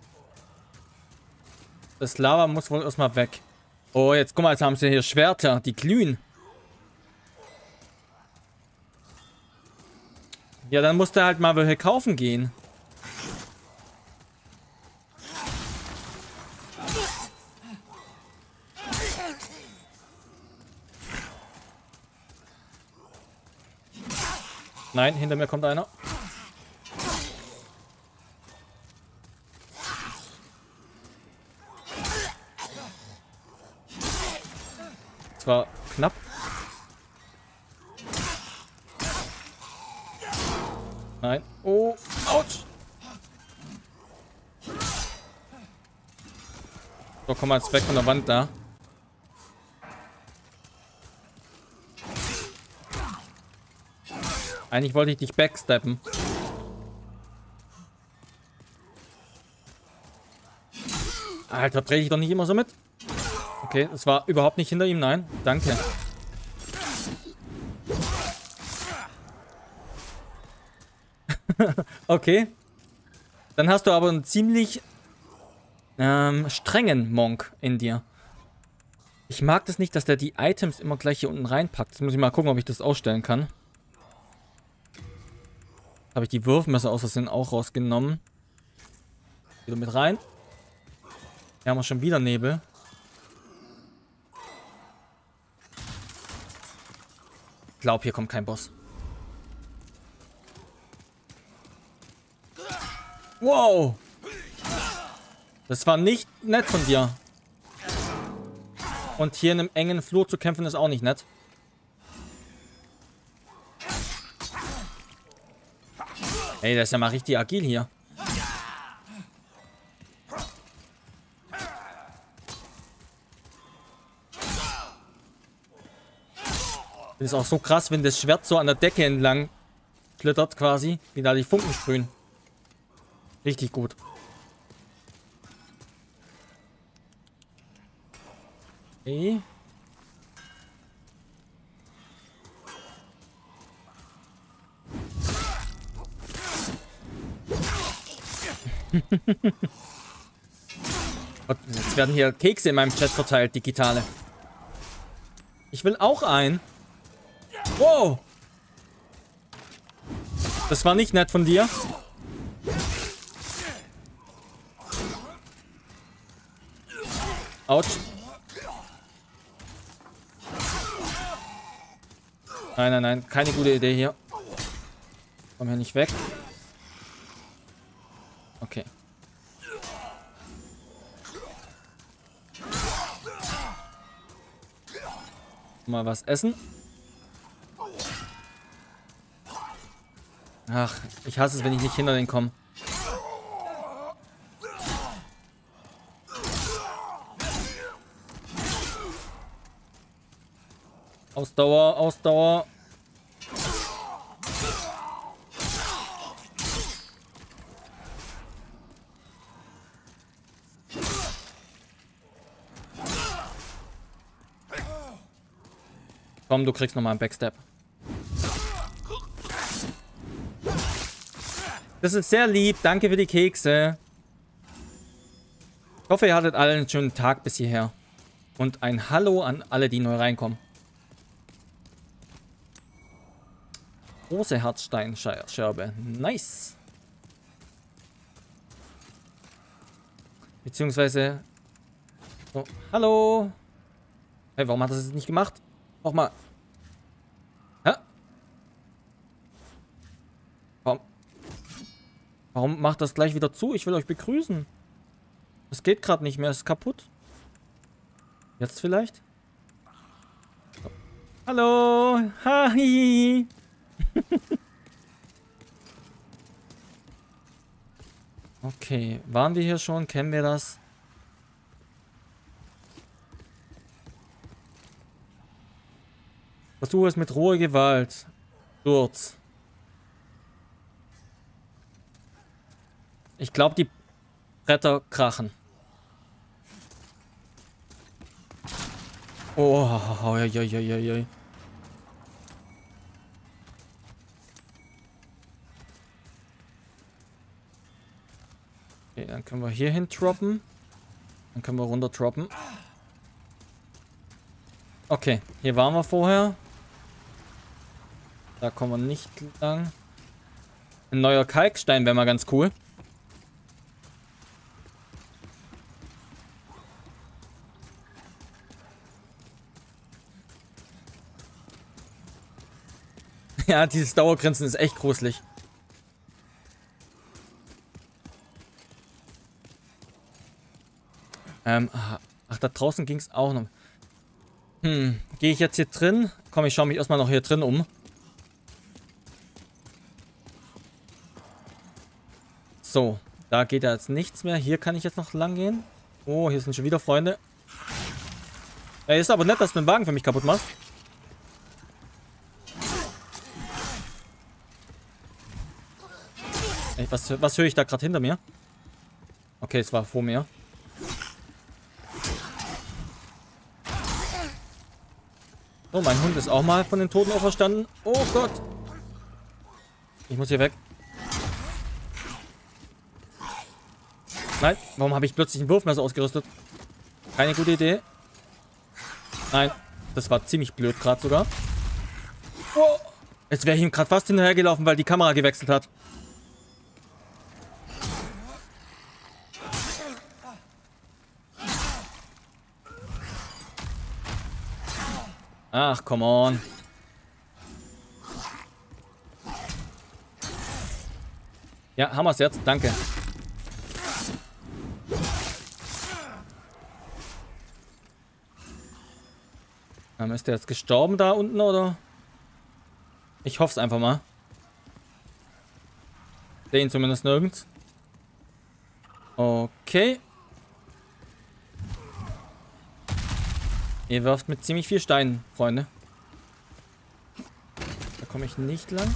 Das Lava muss wohl erstmal weg. Oh, jetzt guck mal, jetzt haben sie hier Schwerter, die glühen. Ja, dann musst du halt mal welche kaufen gehen. Nein, hinter mir kommt einer. Das war knapp. Nein. Oh, ouch. So, komm mal jetzt weg von der Wand da. Eigentlich wollte ich dich backsteppen. Alter, dreh ich doch nicht immer so mit. Okay, das war überhaupt nicht hinter ihm. Nein, danke. Okay. Dann hast du aber einen ziemlich strengen Monk in dir. Ich mag das nicht, dass der die Items immer gleich hier unten reinpackt. Jetzt muss ich mal gucken, ob ich das ausstellen kann. Habe ich die Wurfmesser aus Versehen auch rausgenommen. Wieder mit rein. Hier haben wir schon wieder Nebel. Ich glaube, hier kommt kein Boss. Wow! Das war nicht nett von dir. Und hier in einem engen Flur zu kämpfen ist auch nicht nett. Ey, der ist ja mal richtig agil hier. Das ist auch so krass, wenn das Schwert so an der Decke entlang schlittert quasi, wie da die Funken sprühen. Richtig gut. Okay. Gott, jetzt werden hier Kekse in meinem Chat verteilt, digitale. Ich will auch einen. Wow. Das war nicht nett von dir. Autsch. Nein, nein, nein. Keine gute Idee hier. Komm hier nicht weg. Okay. Mal was essen. Ach, ich hasse es, wenn ich nicht hinter den komme. Ausdauer, Ausdauer. Komm, du kriegst nochmal einen Backstab. Das ist sehr lieb. Danke für die Kekse. Ich hoffe, ihr hattet alle einen schönen Tag bis hierher. Und ein Hallo an alle, die neu reinkommen. Große Herzsteinscherbe. Nice. Beziehungsweise... Oh, hallo. Hey, warum hat das jetzt nicht gemacht? Auch mal. Hä? Warum macht das gleich wieder zu? Ich will euch begrüßen. Das geht gerade nicht mehr. Es ist kaputt. Jetzt vielleicht? Hallo. Hi. Okay. Waren wir hier schon? Kennen wir das? Versuche es mit roher Gewalt. Sturz. Ich glaube, die Bretter krachen. Oh, oi. Okay, dann können wir hier hin droppen. Dann können wir runter droppen. Okay, hier waren wir vorher. Da kommen wir nicht lang. Ein neuer Kalkstein wäre mal ganz cool. Ja, dieses Dauergrinsen ist echt gruselig. Ach, da draußen ging es auch noch. Gehe ich jetzt hier drin? Komm, ich schaue mich erstmal noch hier drin um. So, da geht ja jetzt nichts mehr. Hier kann ich jetzt noch lang gehen. Oh, hier sind schon wieder Freunde. Ey, ist aber nett, dass du den Wagen für mich kaputt machst. Ey, was höre ich da gerade hinter mir? Okay, es war vor mir. Oh, mein Hund ist auch mal von den Toten auferstanden. Oh Gott. Ich muss hier weg. Nein, warum habe ich plötzlich ein Wurfmesser ausgerüstet? Keine gute Idee. Nein, das war ziemlich blöd gerade sogar. Oh, jetzt wäre ich ihm gerade fast hinterhergelaufen, weil die Kamera gewechselt hat. Ach, come on. Ja, haben wir es jetzt. Danke. Ist der jetzt gestorben da unten, oder? Ich hoffe es einfach mal. Den zumindest nirgends. Okay. Ihr wirft mit ziemlich viel Steinen, Freunde. komme ich nicht lang.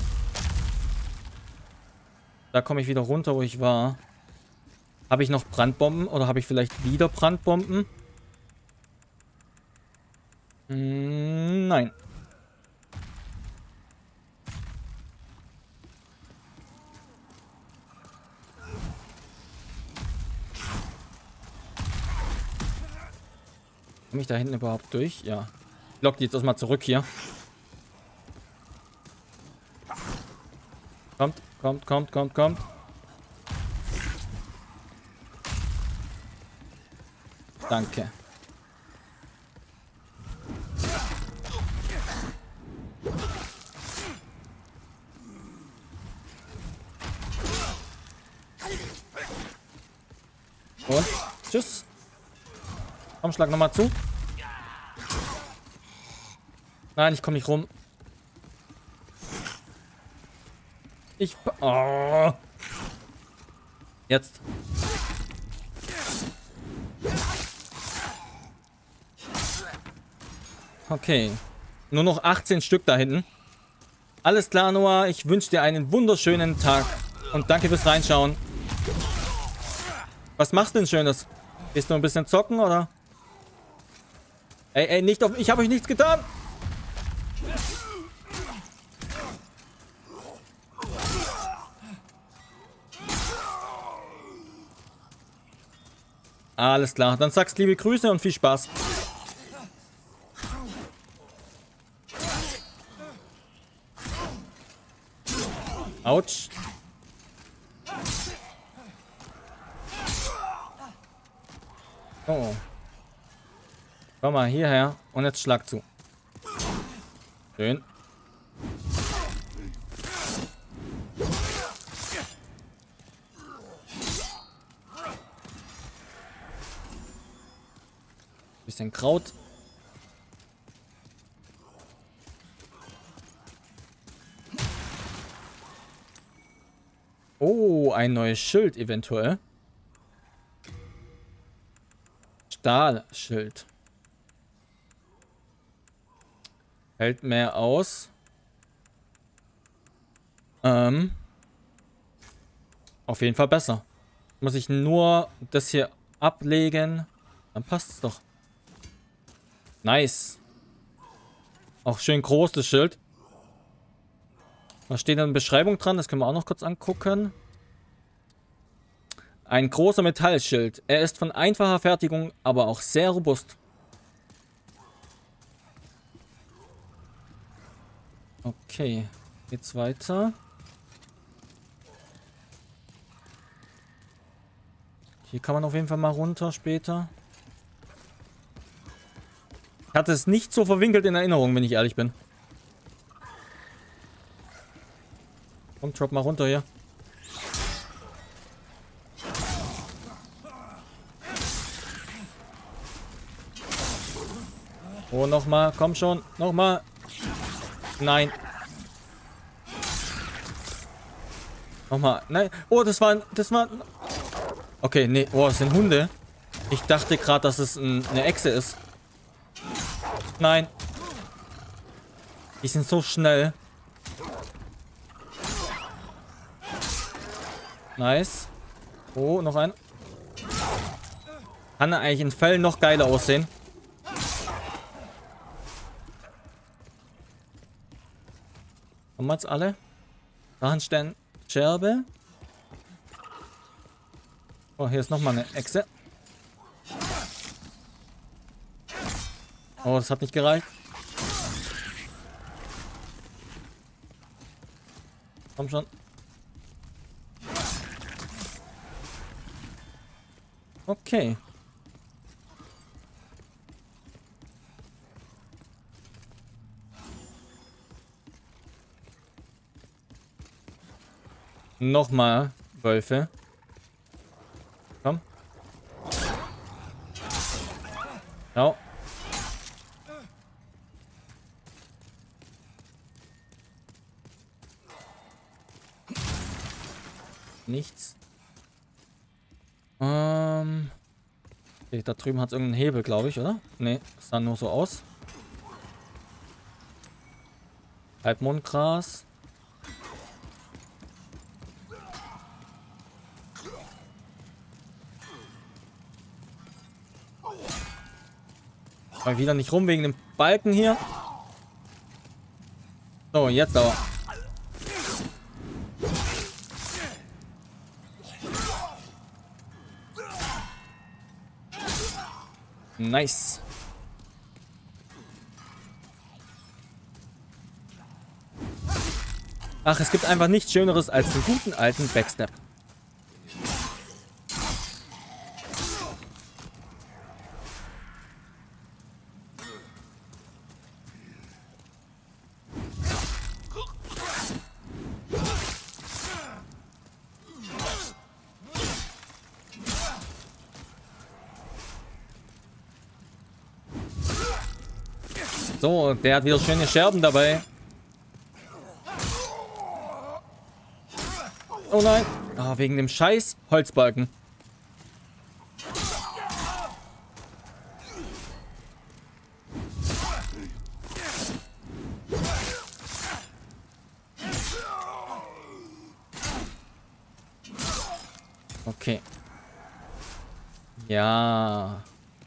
Da komme ich wieder runter, wo ich war. Habe ich noch Brandbomben oder habe ich vielleicht wieder Brandbomben? Nein. Komme ich da hinten überhaupt durch? Ja. Ich lock die jetzt erstmal zurück hier. Kommt, kommt, kommt, kommt, kommt. Danke. Und tschüss. Komm, schlag nochmal zu. Nein, ich komme nicht rum. Oh. Jetzt. Okay. Nur noch 18 Stück da hinten. Alles klar, Noah. Ich wünsche dir einen wunderschönen Tag. Und danke fürs Reinschauen. Was machst du denn Schönes? Gehst du ein bisschen zocken, oder? Ey, nicht auf... Ich habe euch nichts getan. Alles klar. Dann sagst liebe Grüße und viel Spaß. Autsch. Oh. Komm mal hierher und jetzt schlag zu. Schön. Bisschen Kraut. Oh, ein neues Schild eventuell. Stahlschild. Hält mehr aus. Auf jeden Fall besser. Muss ich nur das hier ablegen. Dann passt es doch. Nice. Auch schön groß, das Schild. Was steht in der Beschreibung dran? Das können wir auch noch kurz angucken. Ein großer Metallschild. Er ist von einfacher Fertigung, aber auch sehr robust. Okay. Geht's weiter. Hier kann man auf jeden Fall mal runter später. Ich hatte es nicht so verwinkelt in Erinnerung, wenn ich ehrlich bin. Komm, drop mal runter hier. Oh, nochmal. Komm schon. Nochmal. Nein. Nochmal. Nein. Oh, das war... Okay, nee. Oh, das sind Hunde. Ich dachte gerade, dass es eine Echse ist. Nein. Die sind so schnell. Nice. Oh, noch ein. Kann er eigentlich in Fällen noch geiler aussehen. Haben wir jetzt alle? Drachenstern, Scherbe. Oh, hier ist nochmal eine Echse. Oh, das hat nicht gereicht. Komm schon. Okay. Nochmal Wölfe. Komm. Schau. Nichts. Okay, da drüben hat es irgendeinen Hebel, glaube ich, oder? Ne, sah nur so aus. Halbmondgras. Mal wieder nicht rum wegen dem Balken hier. So, jetzt aber. Nice. Ach, es gibt einfach nichts Schöneres als einen guten alten Backstab. So, der hat wieder schöne Scherben dabei. Oh nein. Ah, wegen dem scheiß Holzbalken. Okay. Ja.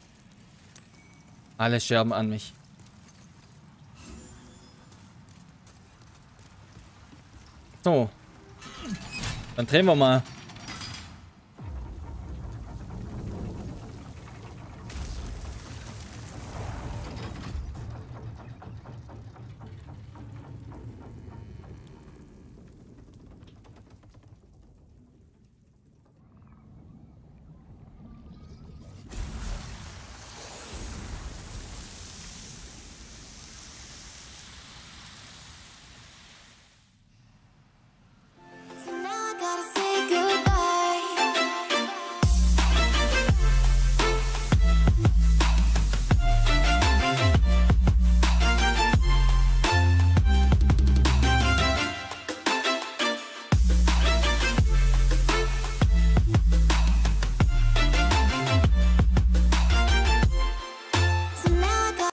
Alle Scherben an mich. So. Dann drehen wir mal.